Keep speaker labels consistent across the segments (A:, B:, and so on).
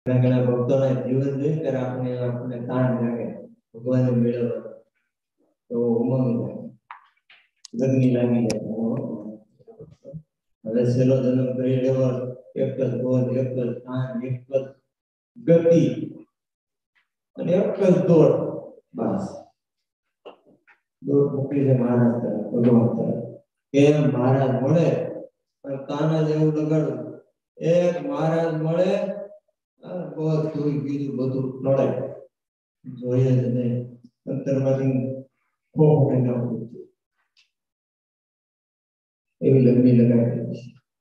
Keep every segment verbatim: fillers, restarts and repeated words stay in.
A: ઘણા ઘણા ભક્તોના જીવન જોઈ ત્યારે આપણે આપણે તાણ લાગે ભગવાનને મેળવવા તો ઉમંગ લાગે ગગની લાગી જાય. હવે છેલ્લો જન્મ કરી લેવો એક જ દોર એક જ તાણ એક જ ગતિ અને એક જ દોડ બસ દોડ મૂકી છે મહારાજ તરફ ભગવાન તરફ કેમ મહારાજ મળે પણ તાના જેવું લગાડું એક મહારાજ મળે બધું બીજું બધું નડે જોઈએ જ નહીં અંતરમાંથી ખોખ નાખવું એવી લગ્ની લગાડી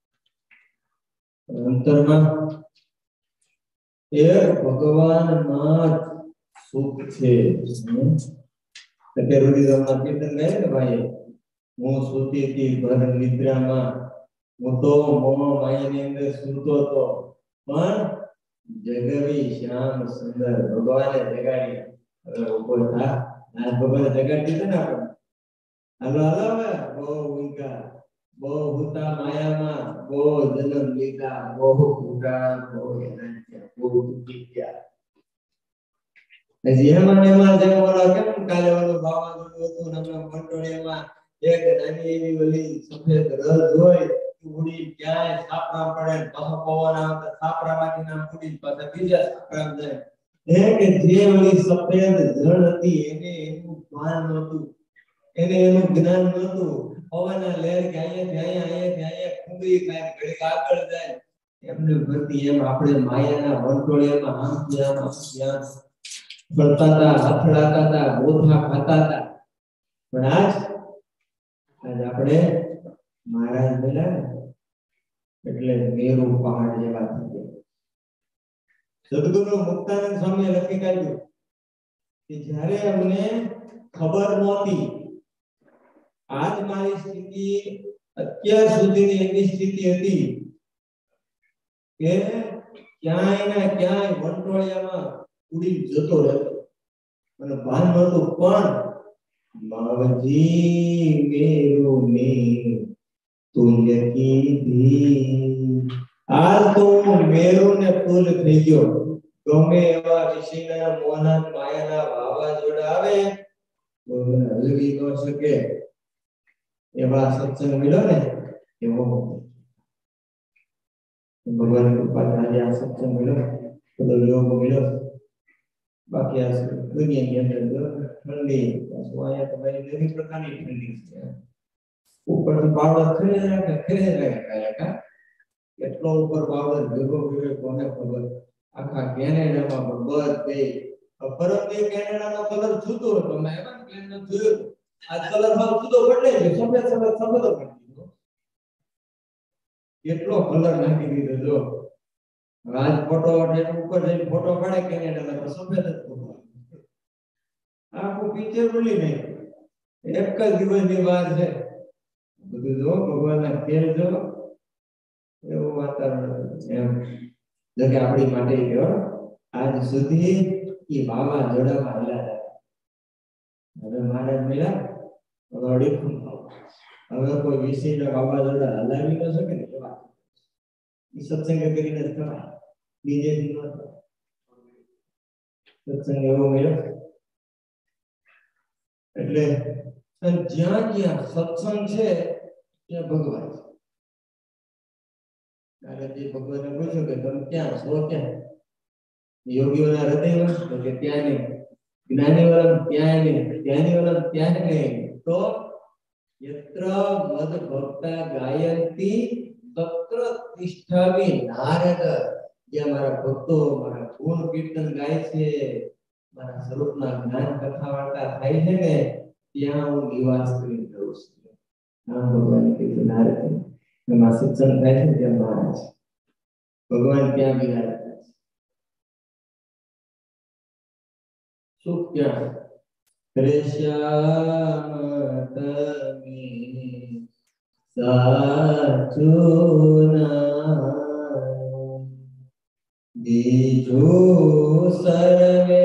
A: છે અંતરમાં એક ભગવાનમાં સુખ છે. અત્યારે રૂઢિધામમાં કીર્તન ગાય ને ભાઈ હું સૂતી હતી ભર નિદ્રામાં હું તો મોહ માયાની અંદર સૂતો હતો પણ જગવી શ્યામ સુંદર ભગવાને જગાડી. હવે ઉભો થા આ ભગવાને જગાડી દીધો ને આપણે હાલો હાલો હવે બહુ ઊંઘા બહુ હુતા માયામાં બહુ જન્મ લીધા બહુ ભૂખા બહુ હેરાન થયા બહુ દુઃખી થયા. હજી એમાં એમાં જેમ ઓલો કેમ કાલે ઓલો વાવાઝોડું હતું ને હમણાં મંટોળિયામાં એક નાની એવી ઓલી સફેદ રજ હોય ઉડી ક્યાંય સાપરા પડે પાછો પવન આવે સાપરામાંથી નામ ઉડી પાછા બીજા સાપરા જાય એ કે જે ઓલી સફેદ જળ હતી એને એનું ભાન નહોતું એને એનું જ્ઞાન નહોતું. પવનના લહેર કે અહીંયા અહીંયા અહીંયા કુંબી ખાય ઘડીક આગળ જાય એમને ભરતી એમ આપણે માયાના વંટોળિયામાં આમ ત્યાં ત્યાં ફરતા હતા અથડાતા હતા બોધા ખાતા હતા પણ આજ આજ આપણે મહારાજ બન્યા એટલે મેરુ પહાડ જેવા થઈ ગયા. સદગુરુ મુક્તાનંદ સ્વામીએ લખી કાઢ્યું કે જ્યારે અમને ખબર નહોતી આજ મારી સ્થિતિ અત્યાર સુધીની એવી સ્થિતિ હતી કે ક્યાંય ને ક્યાંય વંટોળિયામાં ઉડી જતો રહેતો અને ભાન નહોતું પણ માવજી મેરુ ને તુલ્ય કીધી આ તો મેરુ ને તુલ થઈ ગયો. ગમે એવા ઋષિના મોહના માયાના વાવાઝોડા આવે તો મને હલવી ન શકે એવા સત્સંગ મળ્યો ને એવો ભગવાન કૃપા આજે આ સત્સંગ મળ્યો બધો યોગ મળ્યો. બાકી આ દુનિયાની અંદર ઠંડી અહીંયા તો ભાઈ ઘણી પ્રકારની ઠંડી છે ઉપરથી પાવડર ખરે રાખે ખરે રાખે કેટલો ઉપર પાવડર ભેગો ભેગો કોને ખબર. આખા કેનેડામાં પણ બધે પરમ દે કેનેડાનો કલર છૂટો હતો મેં એમાં પ્લેન ન જોયો આ કલર માં છૂટો પડે છે સફેદ સફેદ સફેદ પડી ગયો કેટલો કલર નાખી દીધો જો આજ ફોટો ઉપર જઈને ફોટો પાડે કેનેડાનો તો સફેદ જ ફોટો આખું પિક્ચર બોલી નહીં એક જ દિવસની વાર છે બધું જો ભગવાનના ખેલ જો એવું વાતાવરણ એમ જો કે આપણી માટે કયો આજ સુધી એ વાવાઝોડામાં હલાતા હવે મહારાજ મળ્યા હવે અડીખું હવે કોઈ વિષયના વાવાઝોડા હલાવી ન શકે ને એવા એ સત્સંગ કરીને જ કરાય બીજેથી ન સત્સંગ એવો મળ્યો એટલે જ્યાં જ્યાં સત્સંગ છે ત્યાં ભગવાન છે. નારદજી ભગવાનને પૂછ્યું કે તમે ક્યાં છો ક્યાં યોગીઓના હૃદયમાં તો કે ત્યાં નહીં જ્ઞાનીઓના ત્યાં નહીં જ્ઞાનીઓના ત્યાં નહીં તો યત્ર મદ ભક્તા ગાયંતી તત્ર તિષ્ઠામિ નારદ. જ્યાં મારા ભક્તો મારા ગુણ કીર્તન ગાય છે મારા સ્વરૂપના જ્ઞાન કથા વાર્તા થાય છે ને ત્યાં હું નિવાસ કરી દઉં છું. આમ ભગવાને કીધું નારદ એમાં સત્સંગ થાય છે ત્યાં મહારાજ ભગવાન ત્યાં બિરાજતા છે. સુખ ક્યાં રે શ્યામ તમે સાચું નામ બીજો સર્વે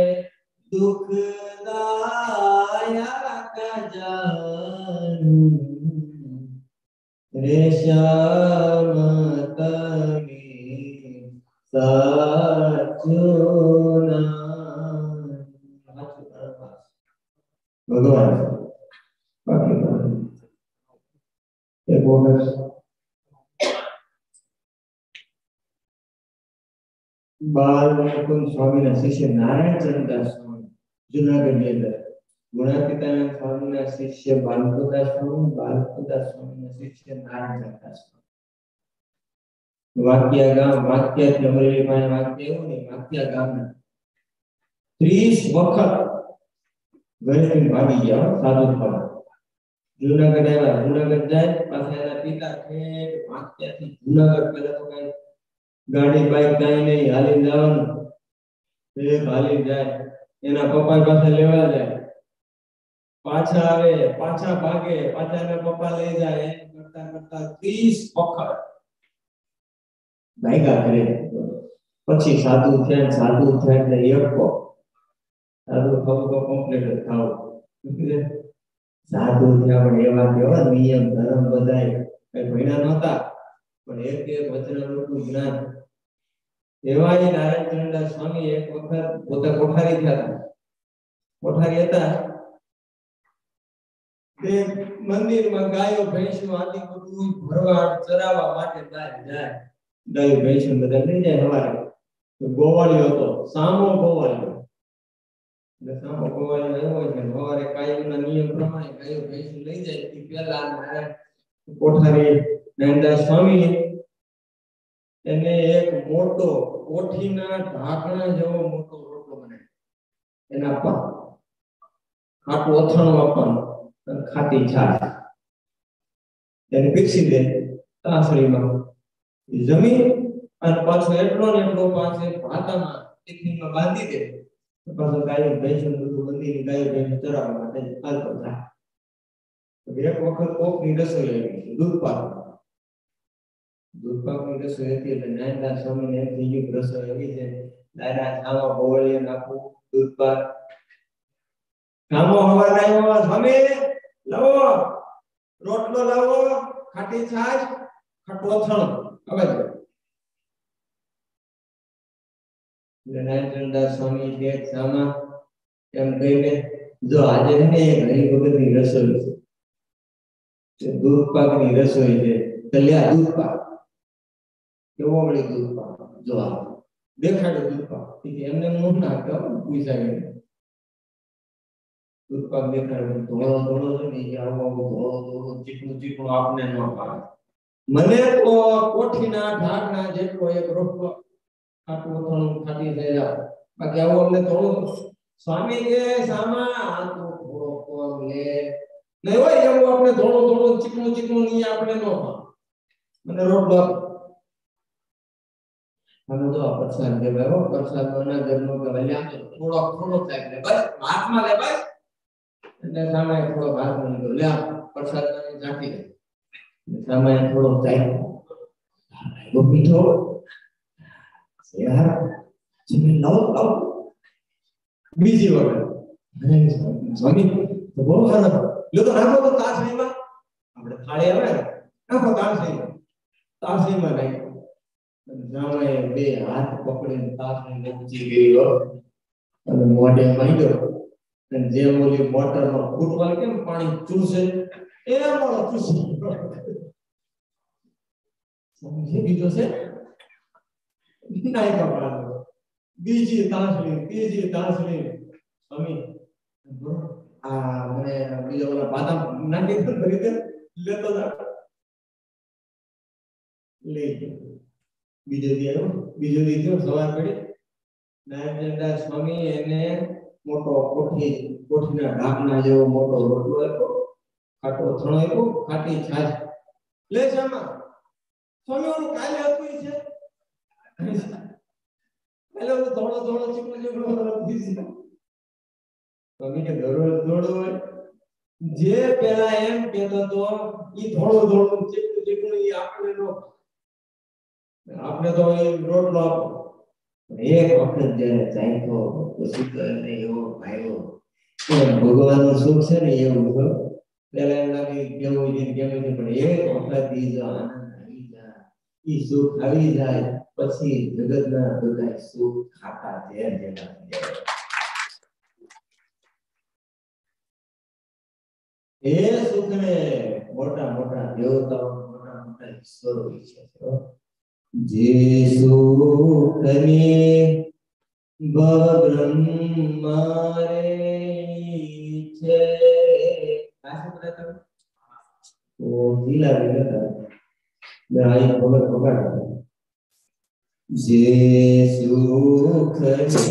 A: દુઃખદાયા જાનું રે શ્યામ તમે સાચું ભગવાન બાકી એક વખત બાલ મુકુંદ સ્વામીના શિષ્ય નારાયણ ચંદ્રદાસ સ્વામી જુનાગઢની અંદર ગુણાતીતાનંદ સ્વામીના શિષ્ય બાલકુદાસ સ્વામી બાલકુદાસ સ્વામીના શિષ્ય નારાયણ ચંદ્રદાસ સ્વામી વાક્યા ગામ વાક્યા અમરેલી પાસે વાક્યા એવું નહીં વાક્યા ગામના ત્રીસ વખત ઘરેથી ભાગી ગયા સાધુ થવા જુનાગઢ આવ્યા જુનાગઢ જાય પાછા એના પિતા ઠેઠ વાક્યાથી જુનાગઢ પેલા તો કઈ ગાડી બાઈક કાઈ નહીં હાલી જવાનું એ હાલી જાય એના પપ્પા પાસે લેવા જાય પાછા આવે પાછા ભાગે પાછા એના પપ્પા લઈ જાય એમ કરતા કરતા ત્રીસ વખત ભાગ્યા કરે પછી સાધુ થયા સાધુ થયા એટલે એકકો સાધુ થવું તો કમ્પ્લીટ થાવ સાધુ થયા પણ એવા કેવા નિયમ ધર્મ બધાય કઈ ભણ્યા નહોતા પણ એક એક વચનામૃતનું જ્ઞાન એવા એ નારાયણ ચંદ્રદાસ સ્વામી એક વખત પોતે કોઠારી થયા હતા કોઠારી હતા તે મંદિરમાં ગાયો ભેંસો આદિ બધું ભરવા ચરાવવા માટે જાય જાય ગાયો ભેંસો બધા લઈ જાય સવારે ગોવાળિયો હતો સામો ગોવાળિયો એટલે સામો ગોવાળિયો એવો છે સવારે કાયમના નિયમ પ્રમાણે ગાયો ભેંસો લઈ જાય તે પહેલા નારાયણ કોઠારી નારાયણદાસ સ્વામી એને એક મોટો કોઠીના ઢાંકણા જેવો મોટો રોટલો બનાવ્યો એના પર ખાટું અથાણું આપવાનું અને ખાટી છાશ એને પીરસી દે તાસળીમાં જમીન અને પાછો એટલો ને એટલો પાછે ભાતામાં ટિફિનમાં બાંધી દે પાછો ગાયો ભેંસો બધું બંધીને ગાયો ભેંસો ચરાવવા માટે ચાલતો થાય એક વખત કોકની રસોઈ આવી દૂધ પાક દૂધ પાકની રસોઈ હતી એટલે નારાયણદાસ સ્વામીને એમ થઈ ગયું રસોઈ આવી છે દાદા ખાવા બોવળીએ નાખવું દૂધ પાક કામો હવા લાવ્યો સ્વામી લાવો રોટલો લાવો ખાટી છાશ ખાટું અથાણું હવે નારાયણદાસ સ્વામી એક સામા એમ કહીને જો આજે ને એક હરી વગરની રસોઈ છે દૂધ પાકની રસોઈ છે કલ્યા દૂધ પાક કેવો વળી દૂધ પાક જો આ દેખાડો દૂધ પાક એમને મોં ના પૂછા ગઈ દૂધ પાક દેખાડો ધોળો ધોળો છે ને આવો આવો ધોળો ધોળો ચીકણું ચીકણું આપને ન પાડે મને તો કોઠીના ઢાકણા જેટલો એક રોટલો ખાટું અથાણું ખાટી થયા બાકી આવો અમને થોડું સ્વામી કે સામા આ તો થોડો કોમ લે નહીં હોય એવું આપણે થોડું થોડું ચીકણું ચીકણું નહીં આપણે ન પાડે મને રોટલો અમે તો પ્રસાદ દેવાયો પ્રસાદ બના ઘરનો કે વલ્યા તો થોડો થોડો થાય ને બસ હાથમાં લે બસ એટલે સામે થોડો ભાત બની ગયો લે પ્રસાદ બની જાટી દે સામે થોડો થાય તો મીઠો યાર તમે લાવો લાવો બીજી વખત સ્વામી તો બહુ સારા લો તો નાખો તો તાસણીમાં આપણે થાળી આવે ને નાખો તાસણીમાં તાસણીમાં નાખો જાણે બે હાથ પકડીને તાસણી ઊંચી ગયો અને મોઢે માંડ્યો અને જે ઓલી મોટરમાં ફૂટવાલ કેમ પાણી ચૂસે એ મારો ચૂસી સમજી બીજો છે નાઈ કપાળો બીજી તાસણી ત્રીજી તાસણી સ્વામી આ મને બીજો ઓલા બાદામ નાખી દે ભરી દે લેતો જા લઈ ગયો બીજો દી આવ્યો બીજો દી થયો સવાર પડી નારાયણદાસ સ્વામી એને મોટો કોઠી કોઠીના ઢાકણા જેવો મોટો રોટલો આપ્યો ખાટો અથાણું આપ્યો ખાટી છાશ લે શામાં સ્વામી ઓલું કાલે હતું છે કાલે ઓલું થોડો થોડો ચીકણો ચીકણો દીધી સ્વામી કે દરરોજ દોડો હોય જે પેલા એમ કહેતો તો ઈ થોડો થોડો ચીકણું ચીકણું ઈ આપણે નો આપણે તો એ રોટલો આપો એક વખત જયારે ચાખ્યો પછી તો એને એવો ભાઈઓ ભગવાનનું સુખ છે ને એવું તો પેલા એમ લાગે કેવું છે કેવું છે પણ એક વખત ઈ જો આનંદ આવી જાય ઈ સુખ આવી જાય પછી જગતના બધા સુખ ખાતા ઝેર જેવા થઈ જાય. એ સુખને મોટા મોટા દેવતાઓ મોટા મોટા ઈશ્વરો ઈચ્છે છે. જે સુખને ભવ બ્રહ્મારે ઈચ્છે કાશે બધા તો જીલા વિનતા મેં ખબર પકડ જે સુખને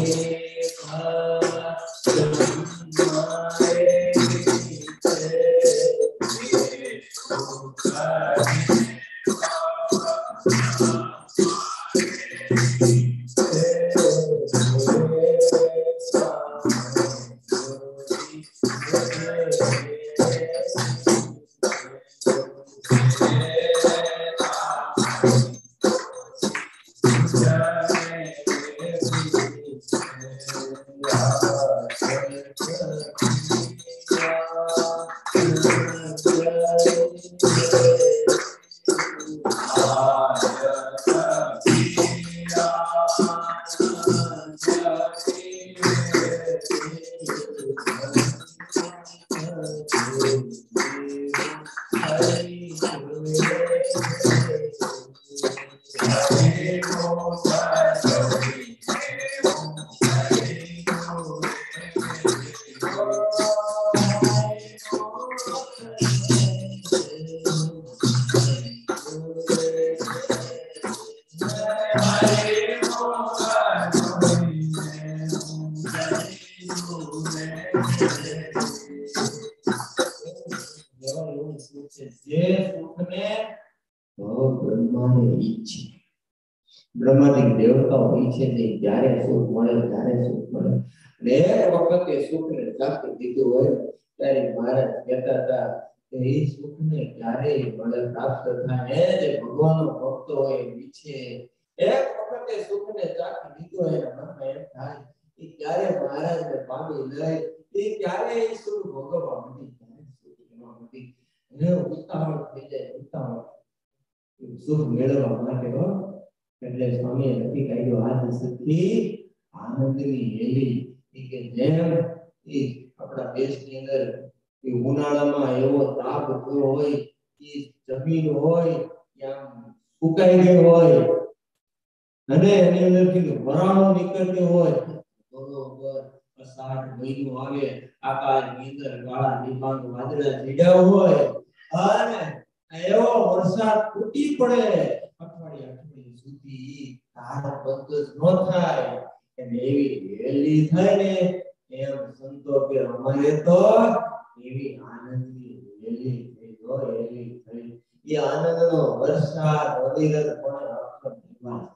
A: બ્રહ્માદિક દેવતાઓ ઈચ્છે છે ત્યારે સુખ મળે ત્યારે સુખ મળે. ને વખતે સુખને ચાખી દીધું હોય ત્યારે મહારાજ કહેતા હતા કે એ સુખને ક્યારેય મળે પ્રાપ્ત થાય જે ભગવાનનો ભક્ત હોય ઈચ્છે એક વખતે સુખને ચાખી દીધું હોય એના મનમાં એમ થાય એ ક્યારે મહારાજને પામી લે એ ક્યારે એ સુખ ભોગવવા મળી ક્યારે સુખ લેવા મળી અને ઉતાવળ થઈ જાય ઉતાવળ સુખ મેળવવા માટે હો. એટલે સ્વામીએ નક્કી કર્યું આજ સુધી આનંદની હેલી કે જેમ એ આપણા દેશની અંદર એ ઉનાળામાં એવો તાપ થયો હોય એ જમીન હોય ત્યાં સુકાઈ ગઈ હોય અને એની અંદરથી વરાળો નીકળતી હોય બરોબર અષાઢ મહિનો આવે આકાશની અંદર કાળા ડિબાંગ વાદળા ચડ્યા હોય અને એવો વરસાદ તૂટી પડે અઠવાડિયા અઠવાડિયા સુધી તાર બંધ ન થાય અને એવી હેલી થાય ને એમ સંતો કે અમારે તો એવી આનંદની હેલી થઈ ગયો હેલી થઈ એ આનંદનો વરસાદ અવિરત પણ અક્ષર નિવાસ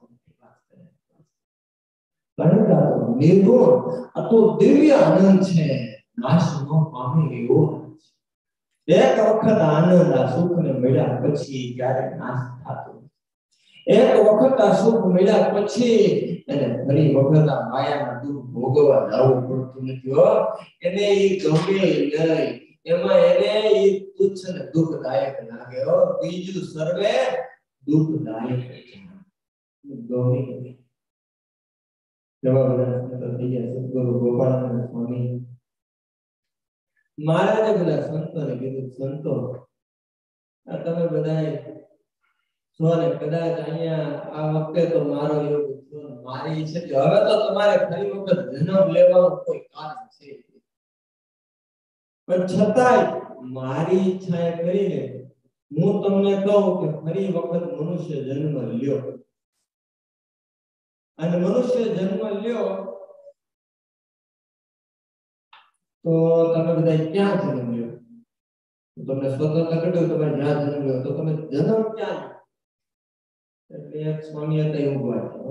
A: કારણ કે આ તો નિર્ગુણ આ તો દિવ્ય આનંદ છે નાશ ન પામે એવો એક વખત આનંદ આ સુખને મળ્યા પછી ક્યારે નાશ થતો એક વખત આ સુખ મળ્યા પછી એને ફરી વખત આ માયાના દુઃખ ભોગવવા જવું પડતું નથી હો. એને એ ગમે નહીં એમાં એને એ તુચ્છ ને દુઃખદાયક લાગે હો. બીજું સર્વે દુઃખદાયક છે ગમે જવાબ થઈ ગયા સદગુરુ ગોપાળાનંદ સ્વામી મહારાજે બધા સંતોને કીધું સંતો આ તમે બધા સોને કદાચ અહીંયા આ વખતે તો મારો યોગ થયો મારી ઈચ્છા છે હવે તો તમારે ફરી વખત જન્મ લેવાનો કોઈ કારણ છે પણ છતાંય મારી ઈચ્છા કરીને હું તમને કહું કે ફરી વખત મનુષ્ય જન્મ લ્યો અને મનુષ્ય જન્મ લ્યો તો તમે બધા ક્યાં જન્મ લ્યો તમને સ્વતંત્ર કર્યું તમે જ્યાં જન્મ લ્યો તો તમે જન્મ ક્યાં એટલે એક સ્વામી હતા એવું વાત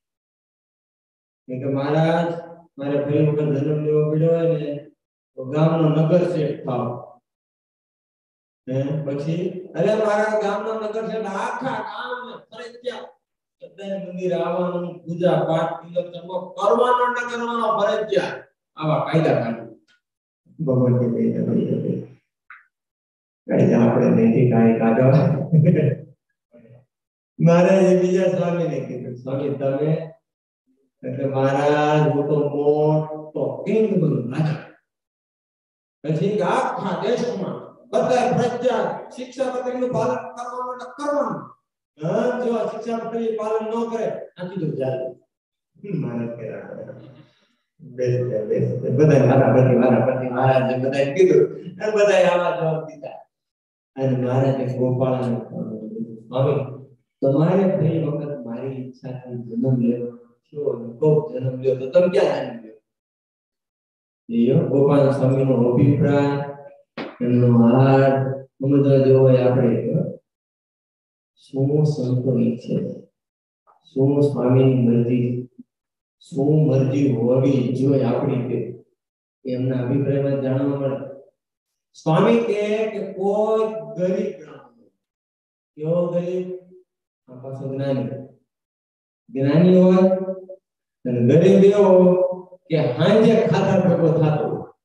A: કે મહારાજ મારે ફરી વખત જન્મ લેવો પડ્યો હોય ને તો ગામનો નગર શેઠ થાવ હે પછી અરે મારા ગામનો નગર શેઠ આખા ગામને ફરજિયાત બધા મંદિર આવવાનું પૂજા પાઠ તિલક ચંપો કરવાનો ન કરવાનો ફરજિયાત આવા કાયદા કાઢી ભગવાન કે કાયદા કાઢી કાયદા આપણે નહીં કાય કાઢો મહારાજે બીજા સ્વામીને કીધું, સ્વામી તમે એટલે મહારાજ હું તો મોટો કિંગ બનું રાજા. પછી આખા દેશમાં બધા પ્રજા શિક્ષાપત્રીનું પાલન કરવા માટે કરવાનું. હા, જો શિક્ષાપત્રી પાલન ન કરે આખી દુઃખ જાય. મહારાજ કે બેસ બેસ બધા મારા પતિ મારા પતિ મહારાજે બધાએ કીધું અને બધાએ આવા જવાબ દીધા. અને મહારાજે ગોપાળને સ્વામી તમારે ફરી વખત મારી ઈચ્છાથી જન્મ લેવો છો અને કોક જન્મ લ્યો તો તમે ક્યાં જન્મ લ્યો? એ ગોપાલ સ્વામીનો અભિપ્રાય એમનો હાર સમજવા જેવો હોય. આપણે શું સંતો ઈચ્છે, શું સ્વામીની મરજી, શું મરજી હોવી જોઈએ આપણી કે એમના અભિપ્રાયમાં જાણવા મળે. સ્વામી કહે કે કોઈ ગરીબ બ્રાહ્મણ, કેવો ગરીબ? આ પાછો જ્ઞાની જ્ઞાની હોય અને ગરીબ એવો કે હાંજે ખાતા ભેગો થતો,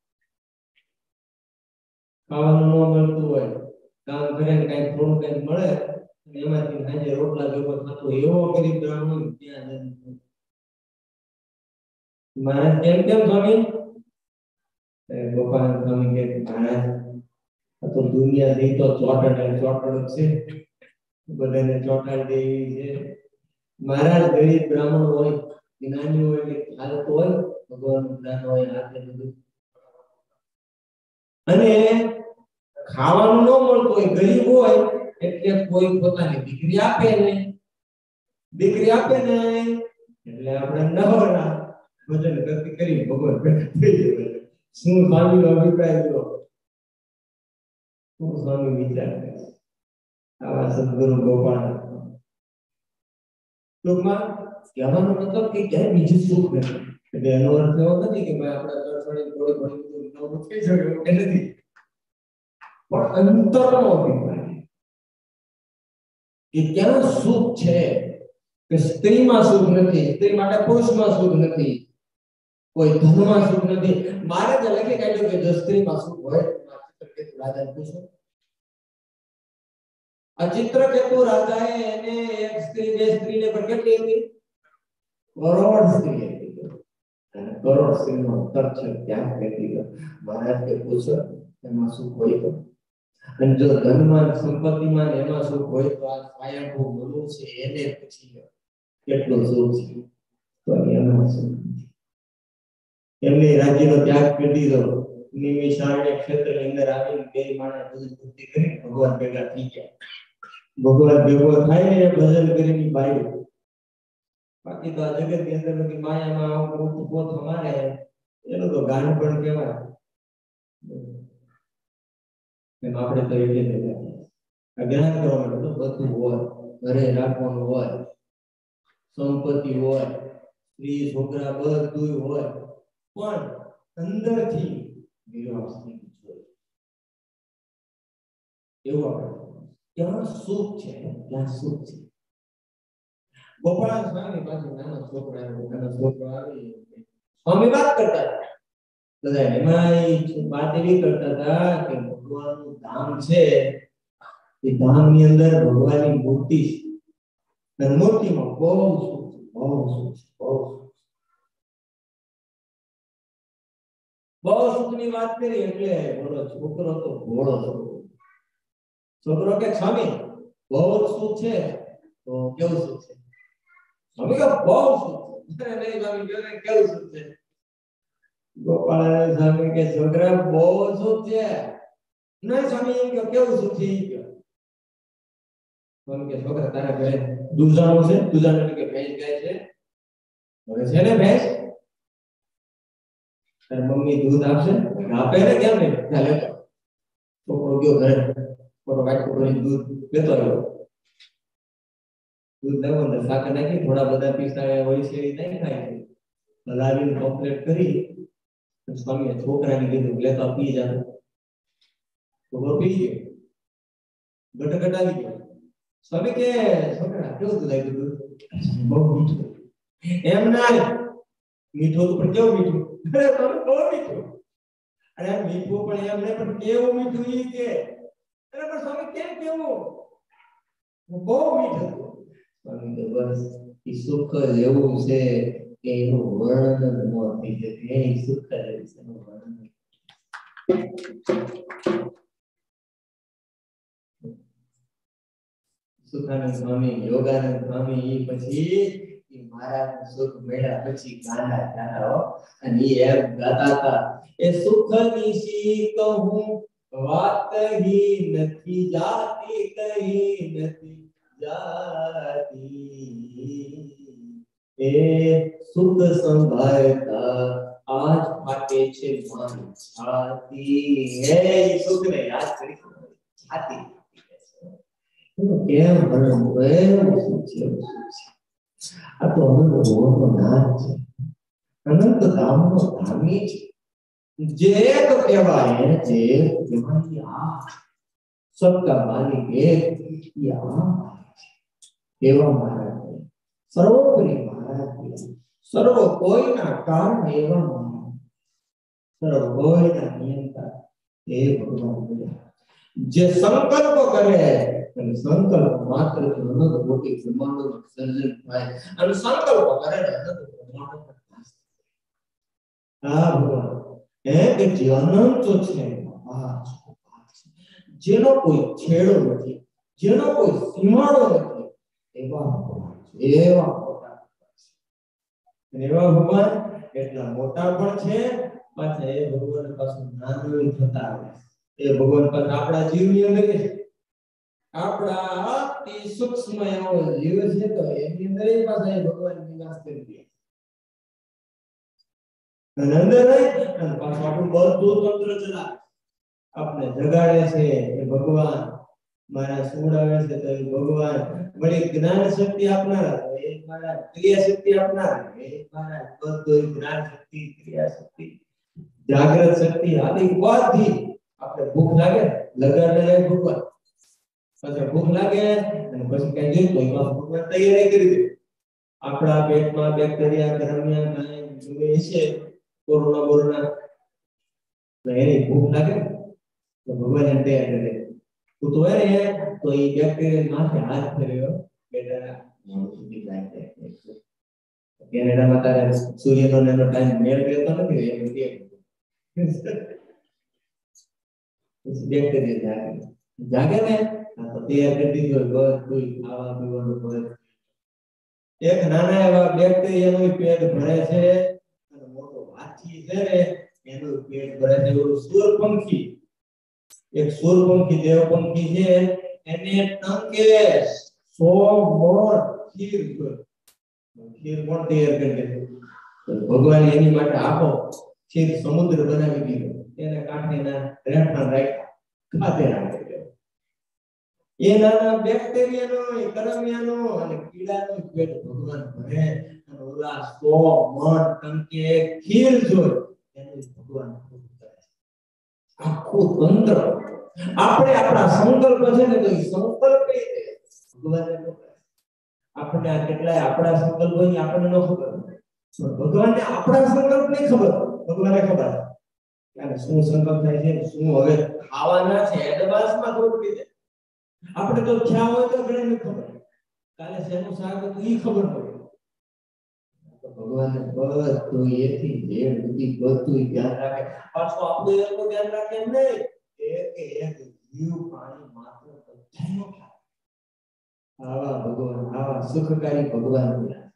A: ખાવાનું ન મળતું હોય, કામ કરે ને કઈ થોડું કઈ મળે એમાંથી હાંજે રોટલા ભેગો થતો, એવો ગરીબ બ્રાહ્મણ ત્યાં મહારાજ કેમ કેમ સ્વામી? ગોપાલ સ્વામી કે મહારાજ આ તો દુનિયા ની તો ચોટાડ ચોટાડ છે, બધાને ચોટાડી દેવી છે. મહારાજ ગરીબ બ્રાહ્મણ હોય, જ્ઞાની હોય કે હાલત હોય, ભગવાન જ્ઞાન હોય હાથે બધું, અને ખાવાનું ન મળતું હોય, ગરીબ હોય એટલે કોઈ પોતાની દીકરી આપે નહીં, દીકરી આપે નહીં એટલે આપણે નવરા ભજન કરતી કરી ભગવાન બેઠા થઈ જાય. શું સ્વામીનો અભિપ્રાય જો, શું સ્વામી વિચાર કરે આવા સદગુરુ ગોપાલ? ટૂંકમાં કહેવાનો મતલબ કે ક્યાંય બીજું સુખ નથી. એટલે એનો અર્થ એવો નથી કે ભાઈ આપણા દર્શને થોડું ઘણું નવું થઈ શકે એ નથી, પણ અંતરનો અભિપ્રાય કે ક્યાં સુખ છે, કે સ્ત્રીમાં સુખ નથી, સ્ત્રી માટે પુરુષમાં સુખ નથી, કોઈ ધનમાં સુખ નથી. મારે તો લખી કાઢ્યું કે જો સ્ત્રીમાં સુખ હોય તો રાજા પૂછો. આ ચિત્રકેતુ રાજાએ એને એક સ્ત્રી બે સ્ત્રીને પણ કેટલી હતી? કરોડ સ્ત્રી હતી. અને કરોડ સ્ત્રીનો અંતર છે ત્યાં કેટલી ગયો? મહારાજ કે પૂછો એમાં સુખ હોય તો. અને જો ધનમાં સંપત્તિમાં એમાં સુખ હોય તો આ સ્વયંભૂ મનુ છે એને પૂછી કેટલું સુખ છે? તો એમાં સુખ નથી. એમને રાજ્યનો ત્યાગ કરી દીધો. નિમિષારણ્ય ક્ષેત્રની અંદર આવીને બે માણસ ભજન ભક્તિ કરી ભગવાન ભેગા થઈ ગયા. ભગવાન ભેગો થાય ને ભજન કરીને બાઈ. બાકી તો આ જગત ની અંદર બધી માયામાં આવું પોત અમારે એનું તો ગાનું પણ કહેવાય. એમ આપણે તો એટલે ભેગા જ્ઞાન કરવા માટે તો બધું હોય, ઘરે રાખવાનું હોય, સંપત્તિ હોય, સ્ત્રી છોકરા બધું હોય, પણ અંદરથી વિરાસની જોઈએ એવું આપણે ત્યાં સુખ છે, ત્યાં સુખ છે. ગોપાલ સ્વામી પાસે નાનો છોકરો આવ્યો, નાનો છોકરો આવી સ્વામી વાત કરતા હતા. બધા એમાં વાત એવી કરતા હતા કે ભગવાનનું ધામ છે, એ ધામની અંદર ભગવાનની મૂર્તિ છે, અને મૂર્તિમાં બહુ સુખ છે, બહુ સુખ છે, બહુ સુખ. બહુ સુખની વાત કરી એટલે બોલો છોકરો તો ભોળો છોકરો. છોકરો કે સ્વામી બહુ સુખ છે તો કેવું સુખ છે? સ્વામી કે બહુ સુખ છે. નહીં સ્વામી કે કેવું સુખ છે? ગોપાલ સ્વામી કે છોકરા બહુ સુખ છે. નહીં સ્વામી એમ કે કેવું સુખ છે? એ કે સ્વામી કે છોકરા તારા ઘરે દૂધાણો છે? દૂધાણો એટલે કે ભેંસ ગાય છે? હવે છે ને ભેંસ? તાર મમ્મી દૂધ આપશે? આપે ને કેમ નહીં? ચાલે તો છોકરો ગયો ઘરે, છોકરો વાટકો ભરીને દૂધ લેતો આવ્યો. દૂધ લેવો ને સાકર નાખી થોડા બધા પીસા હોય છે એ નહીં ખાય છે. હલાવીને કમ્પ્લીટ કરી સ્વામીએ છોકરાને કીધું લેતા પી જા. છોકરો પી ગયો, ગટગટ આવી ગયો. સ્વામી કે છોકરા કેવું દૂધ આવ્યું? દૂધ બહુ મીઠું. એમ ના મીઠું તો પણ કેવું મીઠું? અરે તમે બહુ મીઠું. અરે મીઠું પણ એમ નહીં, પણ કેવું મીઠું એ કે? અરે પણ સ્વામી કેમ કેવું? બહુ મીઠું. સ્વામી તો બસ એ સુખ જ એવું છે કે એનું વર્ણન ન થઈ શકે. એ સુખ જ એવું છે એનું વર્ણન. સુખાનંદ સ્વામી, યોગાનંદ સ્વામી એ પછી એ મહારાજ સુખ મેળા પછી ગાના ગાના અને એમ ગાતા હતા, એ સુખની સી કહું વાત હી નથી જાતી, કઈ નથી જાતી, એ સુખ સંભાળતા આજ ફાટે છે મારી છાતી. હે સુખ ને યાદ કરી છાતી કેમ ભણવું શું છે? આ તો અનંત ભગવાનનો નામ છે, અનંત ધામનો ધામી છે. જે એક કહેવાય જે કહેવાય આ સબકા માલિક એક એ આ એવા મહારાજ, સર્વોપરી મહારાજ, સર્વ કોઈના કારણ એવા મહારાજ, સર્વ કોઈના નિયંતા એ ભગવાન બોલ્યા. જે સંકલ્પ કરે અને સંકલ્પ માત્ર અનંત કોટી બ્રહ્માંડોનું સર્જન થાય અને સંકલ્પ કરે ને અનંત બ્રહ્માંડો નાશ થાય. આ ભગવાન એ કે જે અનંત છે, જેનો કોઈ છેડો નથી, જેનો કોઈ સીમાડો નથી, એવા ભગવાન છે. એવા મોટા છે, એવા ભગવાન એટલા મોટા પણ છે, પાછા એ ભગવાન પાછું નાનું થતા આવે. એ ભગવાન પાસે આપણા જીવની અંદર આપણા અતિ સૂક્ષ્મ એવો જીવ છે, તો એની અંદર એ પાછા ભગવાન નિવાસ કરી દે. અને અંદર રહી અને પાછું આપણું બધું તંત્ર ચલાવે, આપણે જગાડે છે એ ભગવાન, મારા સુવડાવે છે તો એ ભગવાન, વળી જ્ઞાન શક્તિ આપનાર એ મારા, ક્રિયા શક્તિ આપનાર એ મારા, બધું જ્ઞાન શક્તિ, ક્રિયા શક્તિ, જાગૃત શક્તિ, આદિ બધી. આપણે ભૂખ લાગે લગાડે જાય ભગવાન, પછી ભૂખ લાગે અને પછી કઈ જોઈતું હોય તો ભગવાન તૈયારી કરી દે. આપણા પેટમાં બેક્ટેરિયા ગરમિયા કાંઈ જોવે છે, કોરોના બોરોના, તો એની ભૂખ લાગે તો ભગવાન એને તૈયાર કરી દે. તું તો હે તો એ બેક્ટેરિયા માથે હાથ ફેરવ્યો, બેટા મોડું સુધી જાય છે. કેનેડામાં તારે સૂર્યનો એનો ટાઈમ મેળ રહેતો નથી, એમ કે પછી બેક્ટેરિયા જાગે જાગે ને તો તૈયાર કરી દીધું બધું ખાવા પીવાનું બધું. એક નાના એવા બેક્ટેરિયાનું પેટ ભરે છે અને મોટો હાથી છે ને એનું પેટ ભરે છે. એવું સૂરપંખી, એક સૂરપંખી દેવપંખી છે, એને ટંકે સો મોર ખીર જોઈએ, ખીર કોણ તૈયાર કરી દે? ભગવાન એની માટે આખો ખીર સમુદ્ર બનાવી દીધો, એને કાંઠેના રહેઠાણ રાખ્યા, ખાતે રાખે. એ નાના બેક્ટેરિયાનો, કરમિયાનો અને કીડાનો પેટ ભગવાન ભરે અને ઓલા સો મણ ટંકે ખીર જોઈ એને ભગવાન કરે. આખું તંત્ર આપણે આપણા સંકલ્પ છે ને તો એ સંકલ્પ ભગવાનને આપણે આ કેટલાય આપણા સંકલ્પ હોય આપણને ન ખબર, ભગવાનને આપણા સંકલ્પ નહીં ખબર, ભગવાનને ખબર કે શું સંકલ્પ થાય છે, શું હવે ખાવાના છે, એડવાન્સમાં થોડું કીધે. આપણે તો ખ્યાલ હોય તો ઘણી ખબર, કાલે શેનું શાક હતું એ ખબર પડે. ભગવાનને બધું એથી જે બધી બધું ધ્યાન રાખે. પાછું આપણું એટલું ધ્યાન રાખે એમ નહીં, એક એક જીવ પાણી માત્ર બધાનો ખ્યાલ. આવા ભગવાન, આવા સુખકારી ભગવાન.